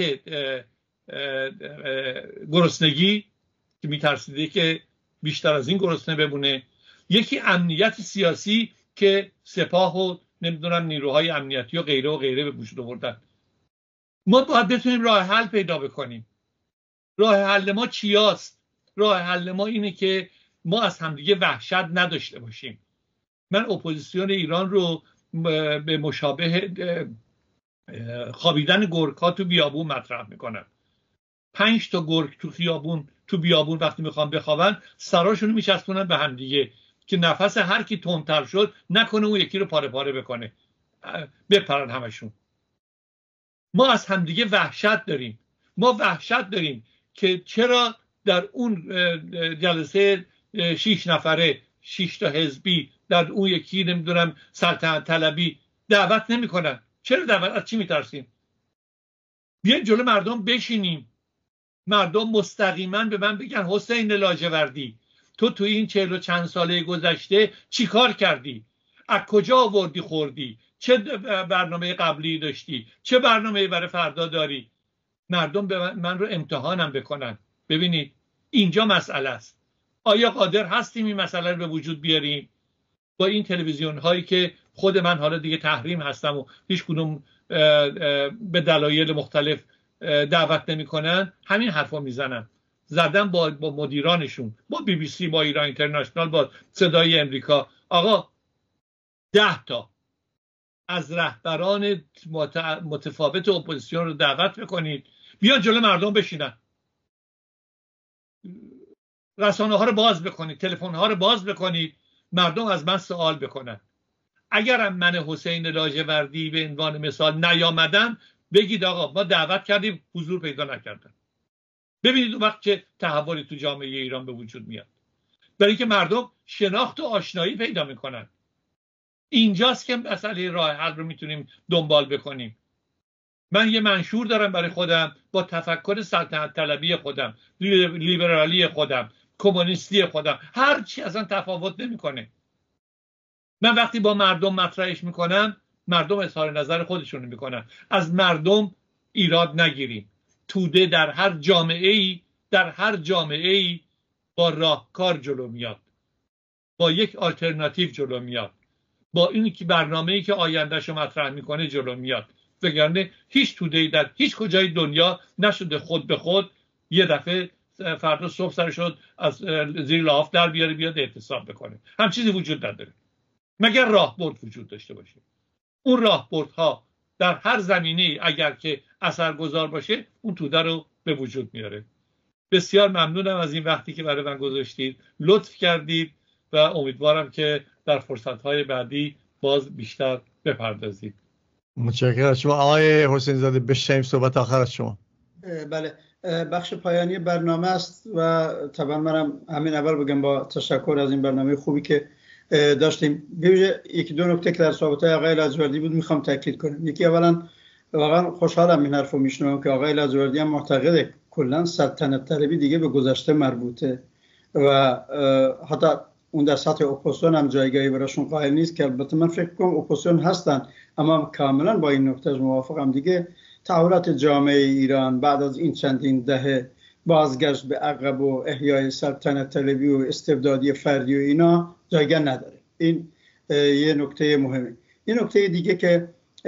B: گرسنگی که میترسیده که بیشتر از این گرسنه بمونه، یکی امنیت سیاسی که سپاه و نمیدونم نیروهای امنیتی و غیره به وجود آوردن. ما باید بتونیم راه حل پیدا بکنیم. راه حل ما چیاست؟ راه حل ما اینه که ما از همدیگه وحشت نداشته باشیم. من اپوزیسیون ایران رو به مشابه خوابیدن گرگ‌ها تو بیابون مطرح میکنم. 5 تا گرگ تو بیابون وقتی میخوام بخوابن سراشون رو میچسبونن به هم دیگه که نفس هر کی تندتر شد نکنه اون یکی رو پاره پاره بکنه، بپرن همشون. ما از همدیگه وحشت داریم. ما وحشت داریم که چرا در اون جلسه 6 نفره 6 تا حزبی در اون یکی نمیدونم سلطنت طلبی دعوت نمیکنن. چرا دعوت؟ از چی میترسیم؟ بیاین جلو مردم بشینیم، مردم مستقیما به من بگن حسین لاجوردی تو این 40 و چند ساله گذشته چی کار کردی؟ از کجا آوردی خوردی؟ چه برنامه قبلی داشتی؟ چه برنامه برای فردا داری؟ مردم به من رو امتحانم بکنن. ببینید اینجا مسئله است. آیا قادر هستیم این مسئله رو به وجود بیاریم؟ با این تلویزیون هایی که خود من حالا دیگه تحریم هستم و هیچ کدوم به دلایل مختلف دعوت نمیکنن، همین حرفا میزنن. زدن با مدیرانشون، با BBC، با ایران اینترنشنال، با صدای امریکا. آقا 10 تا از رهبران متفاوت اپوزیسیون رو دعوت بکنید بیان جلو مردم بشینن، رسانه ها رو باز بکنید، تلفن ها رو باز بکنید، مردم از من سوال بکنن. اگرم من حسین لاجوردی به عنوان مثال نیامدم، بگید آقا ما دعوت کردیم حضور پیدا نکردن. ببینید اون وقت چه تحولی تو جامعه ایران به وجود میاد. برای اینکه مردم شناخت و آشنایی پیدا میکنن. اینجاست که مسئله راه حل رو میتونیم دنبال بکنیم. من یه منشور دارم برای خودم با تفکر سلطنت طلبی خودم، لیبرالی خودم، کمونیستی خودم، هر چی اصلا تفاوت نمیکنه. من وقتی با مردم مطرحش میکنم، مردم اظهار نظر خودشون میکنن. از مردم ایراد نگیریم. توده در هر جامعه‌ای با راهکار جلو میاد، با یک آلترناتیو جلو میاد، با این که برنامه‌ای که آیندهش رو مطرح میکنه جلو میاد. وگرنه هیچ توده‌ای در هیچ کجای دنیا نشده خود به خود یه دفعه فردا صبح سر شد از زیر لحاف در بیاره بیاد اعتصاب بکنه. هم چیزی وجود نداره مگر راهبرد وجود داشته باشه. اون راهبردها در هر زمینه‌ای اگر که اثرگذار باشه اون توده رو به وجود میاره. بسیار ممنونم از این وقتی که برای من گذاشتید، لطف کردید و امیدوارم که در فرصت‌های بعدی باز بیشتر بپردازید.
A: متشکرم از شما آقای حسین زاده. بشنویم صحبت آخر از شما.
C: بله، بخش پایانی برنامه است و طبعا منم همین اول بگم با تشکر از این برنامه خوبی که داشتیم. یکی دو نکته که در صحبت‌های آقای لاجوردی بود میخوام تاکید کنم. یکی اولا واقعا خوشحالم این حرفو میشنوم که آقای لاجوردی هم معتقده کلا سلطنت طلبی دیگه به گذشته مربوطه و حتی اون در سطح اپوزیسیون هم جایگاهی براشون قائل نیست که البته من فکر کنم اپوزیسیون هستن، اما کاملا با این نکته موافقم. دیگه تحولات جامعه ایران بعد از این چندین دهه بازگشت به عقب و احیای سلطنت طلبی و استبدادی فردی و اینا جایگاه نداره. این یه نکته مهمه. یه نکته دیگه که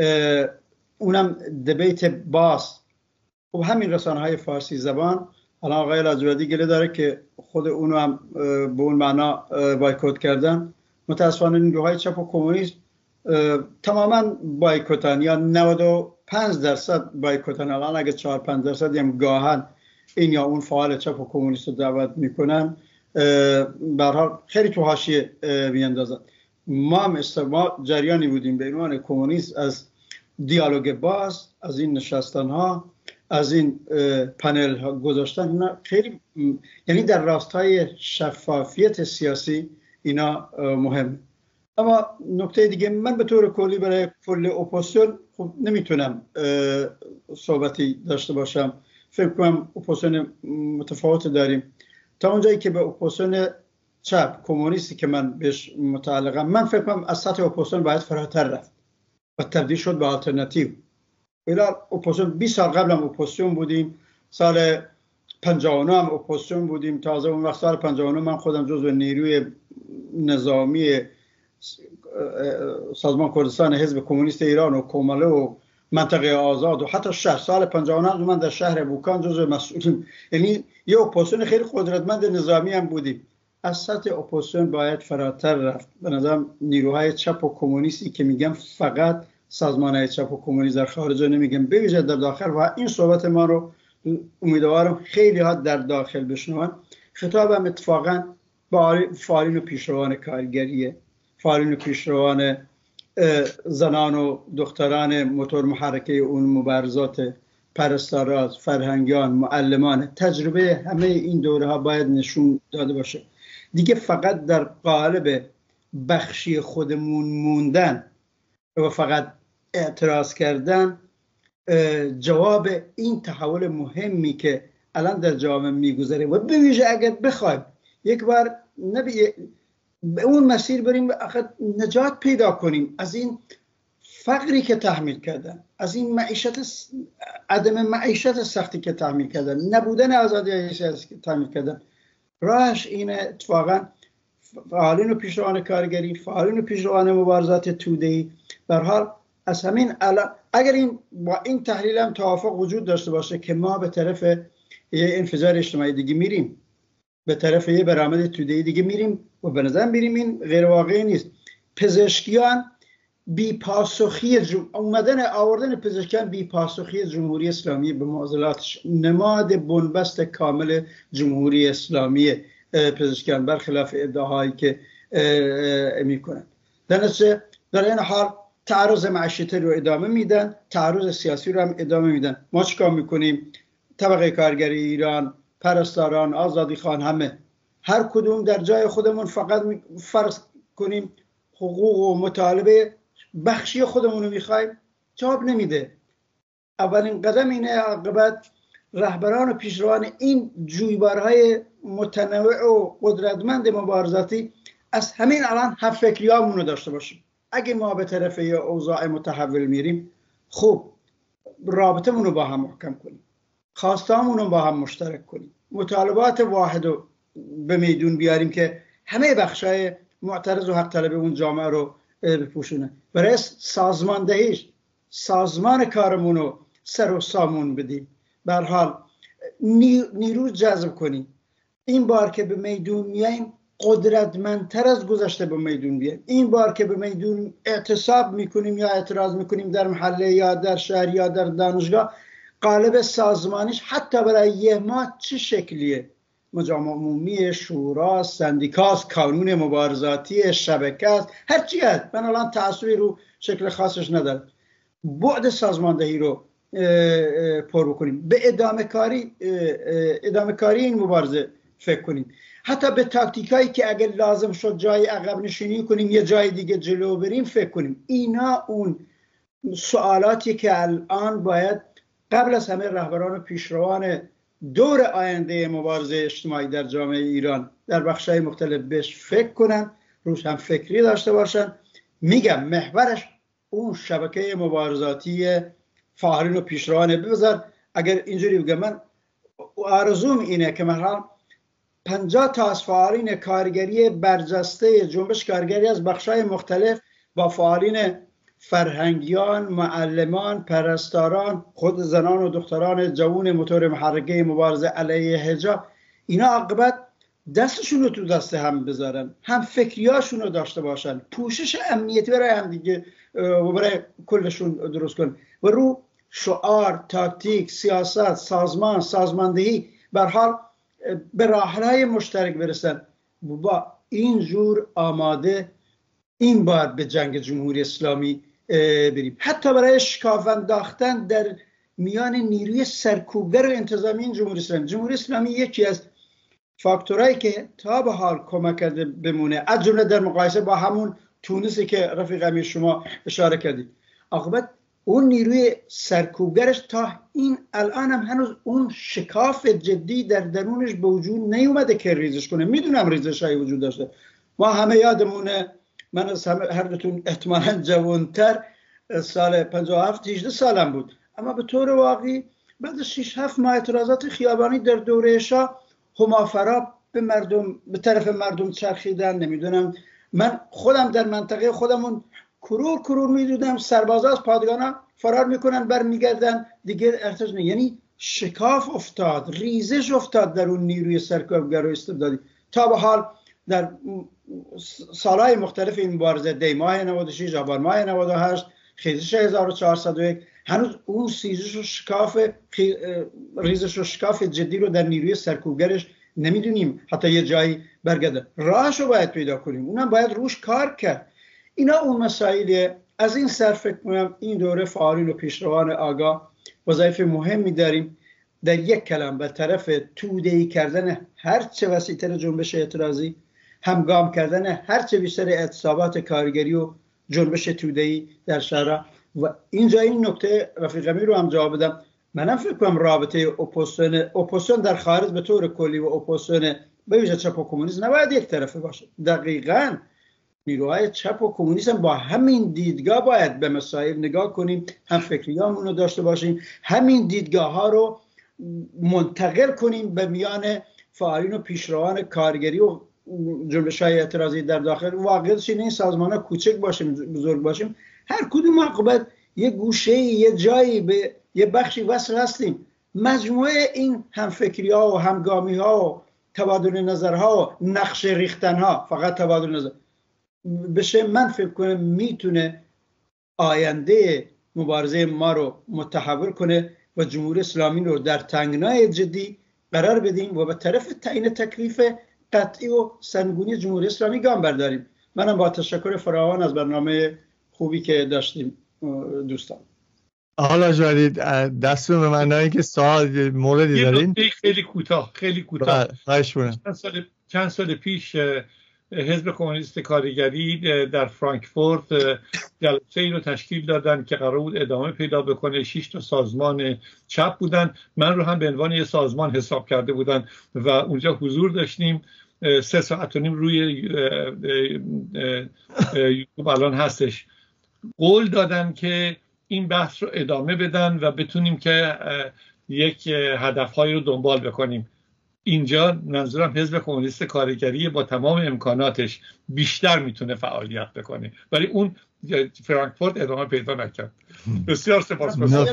C: اونم دیبیت باز خب همین رسانه‌های فارسی زبان الان آقای لاجوردی گله داره که خود اونو هم به اون معنا بایکوت کردن. متاسفانه نیروهای چپ و کمونیست تماما بایکوتن یا 95% بایکوتن. الان اگه 4-5% هم گاهن این یا اون فعال چپ و کمونیست رو دعوت میکنن به هر حال خیلی تو حاشیه میاندازن. ما جریانی بودیم به عنوان کمونیست از دیالوگ باز، از این نشستن ها، از این پنل ها گذاشتن، اینا خیلی یعنی در راستای شفافیت سیاسی اینا مهم. اما نکته دیگه، من به طور کلی برای کل اپوزیسیون خب نمیتونم صحبتی داشته باشم. فکر کنم اپوزیسیون متفاوت داریم. تا اونجایی که به اپوزیسیون چپ کمونیستی که من بهش متعلقم، من فکر کنم از سطح اپوزیسیون باید فراتر رفت و تبدیل شد به آلترناتیو. الان اپوزیسیون 20 سال قبل هم اپوزیسیون بودیم، سال 59 هم اپوزیسیون بودیم. تازه اون وقت سال 59 من خودم جزو نیروی نظامی سازمان کردستان حزب کمونیست ایران و کومله و منطقه آزاد و حتی شهر، سال 59 من در شهر بوکان جزو مسئولین، یعنی یه اپوزیسیون خیلی قدرتمند نظامی هم بودیم. از سطح اپوزیسیون باید فراتر رفت. به نظرم نیروهای چپ و کمونیستی که میگم فقط سازمانهای چپ و کمونیست در خارج نمیگم، به ویژه در داخل، و این صحبت ما رو امیدوارم خیلی ها در داخل بشنون. خطابم اتفاقا با فعالین و پیشروان کارگریه، فعالین و پیشروان زنان و دختران موتور محرکه اون مبارزات، پرستاران، فرهنگیان، معلمان. تجربه همه این دوره ها باید نشون داده باشه. دیگه فقط در قالب بخشی خودمون موندن و فقط اعتراض کردن جواب این تحول مهمی که الان در جامعه میگذره و به ویژه اگر بخوایم یک بار به اون مسیر بریم، نجات پیدا کنیم از این فقری که تحمیل کردن، از این عدم معیشت سختی که تحمیل کردن، نبودن آزادی سیاسی که تحمیل کردن. راهش اینه اتفاقا فعالین و پیشروان کارگری، فعالین و پیشروان مبارزات توده‌ای، به هر حال از همین الان اگر این با این تحلیل هم توافق وجود داشته باشه که ما به طرف یه انفجار اجتماعی دیگه میریم، به طرف یه برآمد توده‌ای دیگه میریم و به نظر میریم این غیر واقعی نیست. پزشکیان بی‌پاسخی آوردن پزشکیان بی‌پاسخی جمهوری اسلامی به معضلاتش، نماد بنبست کامل جمهوری اسلامی پزشکیان، برخلاف ادعاهایی که میکنن. در این حال تعرض معیشتی رو ادامه میدن، تعرض سیاسی رو هم ادامه میدن. ما چیکار میکنیم؟ طبقه کارگری ایران، پرستاران، آزادی خان، همه هر کدوم در جای خودمون فقط فرض کنیم حقوق و مطالبه بخشی خودمون رو میخوایم، جواب نمیده. اولین قدم اینه عاقبت رهبران و پیشروان این جویبارهای متنوع و قدرتمند مبارزاتی از همین الان هم فکریامون رو داشته باشیم. اگه ما به طرف یه اوضاع متحول میریم، خوب رابطمون رو با هم محکم کنیم، خواستامون رو با هم مشترک کنیم، مطالبات واحد رو به میدون بیاریم که همه بخشای معترض و حق طلب اون جامعه رو بپوشونه. برای سازماندهیش سازمان کارمون رو سر و سامون بدیم، به هر حال نیرو جذب کنیم. این بار که به میدون میاییم قدرتمندتر از گذشته به میدون بیاییم. این بار که به میدون اعتصاب میکنیم یا اعتراض میکنیم در محله یا در شهر یا در دانشگاه، قالب سازمانیش حتی برای یه ماه چه شکلیه؟ مجامع عمومی، شورا، سندیکاست، کانون مبارزاتی، شبکه است، هر چی هست. من الان تعصبی رو شکل خاصش ندارم. بعد سازماندهی رو پر بکنیم، به ادامه کاری این مبارزه فکر کنیم، حتی به تاکتیکایی که اگر لازم شد جای عقب نشینی کنیم یه جای دیگه جلو بریم فکر کنیم. اینا اون سوالاتی که الان باید قبل از همه رهبران و پیشروان دور آینده مبارزه اجتماعی در جامعه ایران در بخش‌های مختلف بهش فکر کنن، روش هم فکری داشته باشن. میگم محورش اون شبکه مبارزاتی فعالین و پیشروانه. بذار اگر اینجوری بگم، من آرزوم اینه که مثلا 50 تا از فعالین کارگری برجسته جنبش کارگری از بخش‌های مختلف با فعالین فرهنگیان، معلمان، پرستاران، خود زنان و دختران جوان موتور محرکه مبارزه علیه حجاب، اینا عاقبت دستشون رو تو دست هم بذارن، هم فکریاشون رو داشته باشن، پوشش امنیتی برای هم دیگه و برای کلشون درست کن و رو شعار، تاکتیک، سیاست، سازماندهی به هر حال به راههای مشترک برسن. با این جور آماده این بار به جنگ جمهوری اسلامی بریم، حتی برای شکاف انداختن در میان نیروی سرکوبگر و انتظامی این جمهوری اسلامی. جمهوری اسلامی یکی از فاکتورایی که تا به حال کمک کرده بمونه، از جمله در مقایسه با همون تونسی که رفیق امیر شما اشاره کردید، عاقبت اون نیروی سرکوبگرش تا این الان هم هنوز اون شکاف جدی در درونش به وجود نیومده که ریزش کنه. میدونم ریزش هایی وجود داشته، ما همه یادمونه، من از هر دوتون احتمالاً جوانتر، سال 57 18 سالم بود، اما به طور واقعی بعد 6-7 ماه اعتراضات خیابانی در دوره شاه همافرا به طرف مردم چرخیدن. نمیدونم، من خودم در منطقه خودمون کرور میدیدم سربازا از پادگانا فرار میکنن برمیگردن دیگه ارتش نه. یعنی شکاف افتاد، ریزش افتاد در اون نیروی سرکوبگر و استبدادی. تا به حال در سالهای مختلف این مبارزه، دی ماه 96، آبان ماه 98، خیزش 1401، هنوز اون ریزش و شکاف جدی رو در نیروی سرکوبگرش نمیدونیم، حتی یه جایی برگرده. راهش رو باید پیدا کنیم، اونم باید روش کار کرد. اینا اون مسائله. از این سر فکر کنم این دوره فعالین و پیشروان آگاه وظایف مهمی داریم در یک کلام به طرف توده‌ای کردن هرچه وسیع‌تر جنبش اعتراضی، همگام کردن هرچه بیشتر اعتصابات کارگری و جنبش توده‌ای در شهرها. و اینجا این نکته رفیق امیر رو هم جواب بدم، منم فکر کنم رابطه اپوزیسیون در خارج به طور کلی و اپوزیسیون به ویژه چپ و کمونیست نباید یک طرفه باشه. دقیقاً نیروهای چپ و کمونیست هم با همین دیدگاه باید به مسائل نگاه کنیم، هم فکریامون رو داشته باشیم، همین دیدگاه ها رو منتقل کنیم به میان فعالین و پیشروان کارگری و جنبش های اعتراضی در داخل. واقعیتش این سازمان ها کوچک باشیم بزرگ باشیم، هر کدوم عاقبت یه گوشه یه جایی به یه بخشی وصل هستیم. مجموعه این همفکری ها و همگامی ها و تبادل نظرها و نقش ریختن ها، فقط تبادل نظر بشه، من فکر کنم میتونه آینده مبارزه ما رو متحول کنه و جمهوری اسلامی رو در تنگنای جدی قرار بدیم و به طرف تعیین تکلیف قطعی و سنگونی جمهوری اسلامی گام برداریم. منم با تشکر فراوان از برنامه خوبی که داشتیم دوستان.
A: حالا جدید دست به معنایی که سوال موردی دارین؟
B: خیلی کوتاه چند سال پیش حزب کمونیست کارگری در فرانکفورت جلسه‌ای رو تشکیل دادن که قرار بود ادامه پیدا بکنه. 6 تا سازمان چپ بودن، من رو هم به عنوان یه سازمان حساب کرده بودن و اونجا حضور داشتیم. 3 ساعت و نیم روی یوتیوب الان هستش. قول دادن که این بحث رو ادامه بدن و بتونیم که یک هدفهایی رو دنبال بکنیم. اینجا منظورم حزب کمونیست کارگری با تمام امکاناتش بیشتر میتونه فعالیت بکنه، ولی اون فرانکفورت ادامه پیدا نکرد. بسیار سپاسگزارم.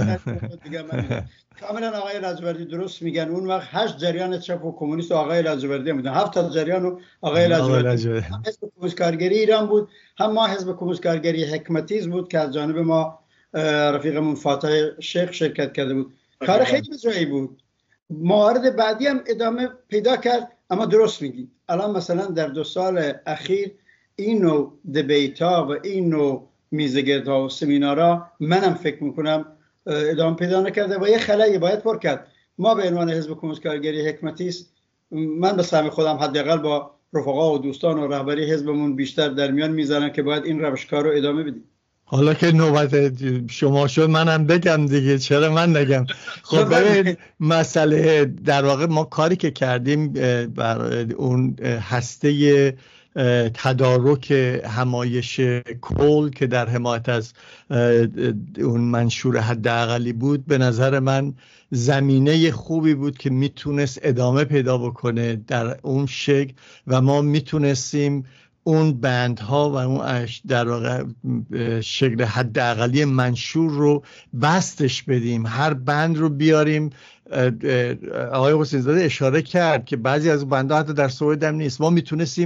C: کاملا آقای لاجوردی درست میگن. اون وقت 8 جریان چپ و کمونیست آقای لاجوردی بودن، 7 تا جریان و آقای لاجوردی. حزب کمونیست کارگری ایران بود، هم ما حزب کمونیست کارگری حکمتیز بود که از جانب ما رفیقمون فاتح شیخ شرکت کرده بود. کار خیلی جایی بود. موارد بعدی هم ادامه پیدا کرد. اما درست میگی، الان مثلا در 2 سال اخیر این نوع دیبیت ها و این نوع میزگرد ها و سمینارها منم فکر میکنم ادامه پیدا نکرده و یه خلایی باید پر کرد. ما به عنوان حزب کمونیست کارگری حکمتیست، من به سهم خودم حداقل با رفقا و دوستان و رهبری حزبمون بیشتر در میان میذارم که باید این روشکار رو ادامه بدیم.
A: حالا که نوبت شما شد منم بگم دیگه، چرا من نگم؟ خب ببین، مسئله در واقع ما کاری که کردیم بر اون هسته تدارک همایش کل که در حمایت از اون منشور حداقلی بود، به نظر من زمینه خوبی بود که میتونست ادامه پیدا بکنه در اون شکل و ما میتونستیم اون بندها و اون در واقع شکل حداقلی منشور رو بستش بدیم، هر بند رو بیاریم. آقای حسین زاده اشاره کرد که بعضی از بندها حتی در سوئد هم نیست. ما میتونستیم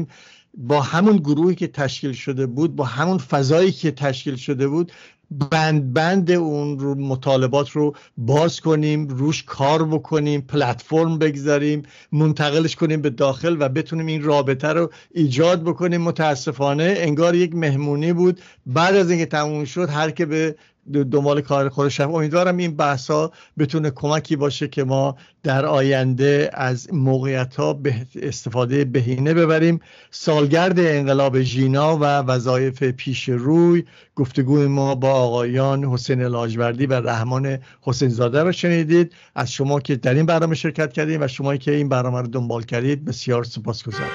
A: با همون گروهی که تشکیل شده بود، با همون فضایی که تشکیل شده بود، بند اون رو مطالبات رو باز کنیم، روش کار بکنیم، پلتفرم بگذاریم، منتقلش کنیم به داخل و بتونیم این رابطه رو ایجاد بکنیم. متاسفانه انگار یک مهمونی بود، بعد از اینکه تموم شد هر که به دنبال کار خودش رفت. امیدوارم این بحثا بتونه کمکی باشه که ما در آینده از موقعیت‌ها استفاده بهینه ببریم. سالگرد انقلاب ژینا و وظایف پیش روی، گفتگوی ما با آقایان حسین لاجوردی و رحمان حسین زاده رو شنیدید. از شما که در این برنامه شرکت کردید و شما که این برنامه رو دنبال کردید بسیار سپاسگزارم.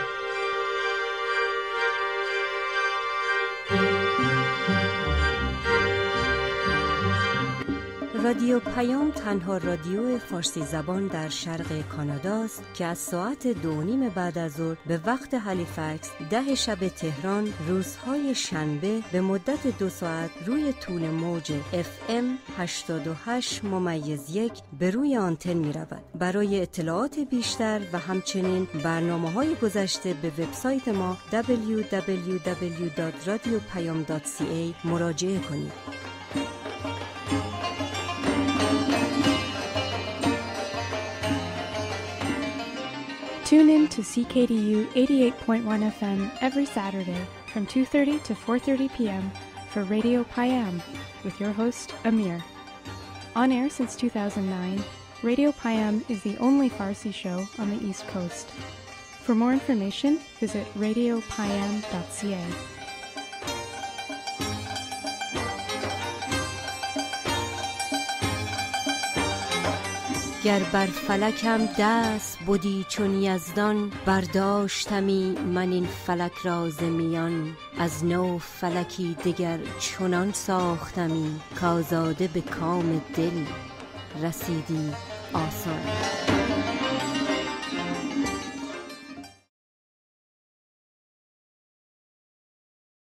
D: رادیو پیام تنها رادیو فارسی زبان در شرق کاناداست که از ساعت 2:30 بعد از ظهر به وقت هالیفکس 10 شب تهران روزهای شنبه به مدت 2 ساعت روی طول موج FM 88.1 به روی آنتن می رود. برای اطلاعات بیشتر و همچنین برنامه‌های گذشته به وبسایت ما www.radiopayam.ca مراجعه کنید.
E: Tune in to CKDU 88.1 FM every Saturday from 2:30 to 4:30 p.m. for Radio Payam with your host, Amir. On air since 2009, Radio Payam is the only Farsi show on the East Coast. For more information, visit radiopayam.ca.
D: گر بر فلکم دست بودی چون یزدان، برداشتمی من این فلک را ز میان. از نو فلکی دگر چنان ساختمی، کآزاده به کام دل رسیدی آسان.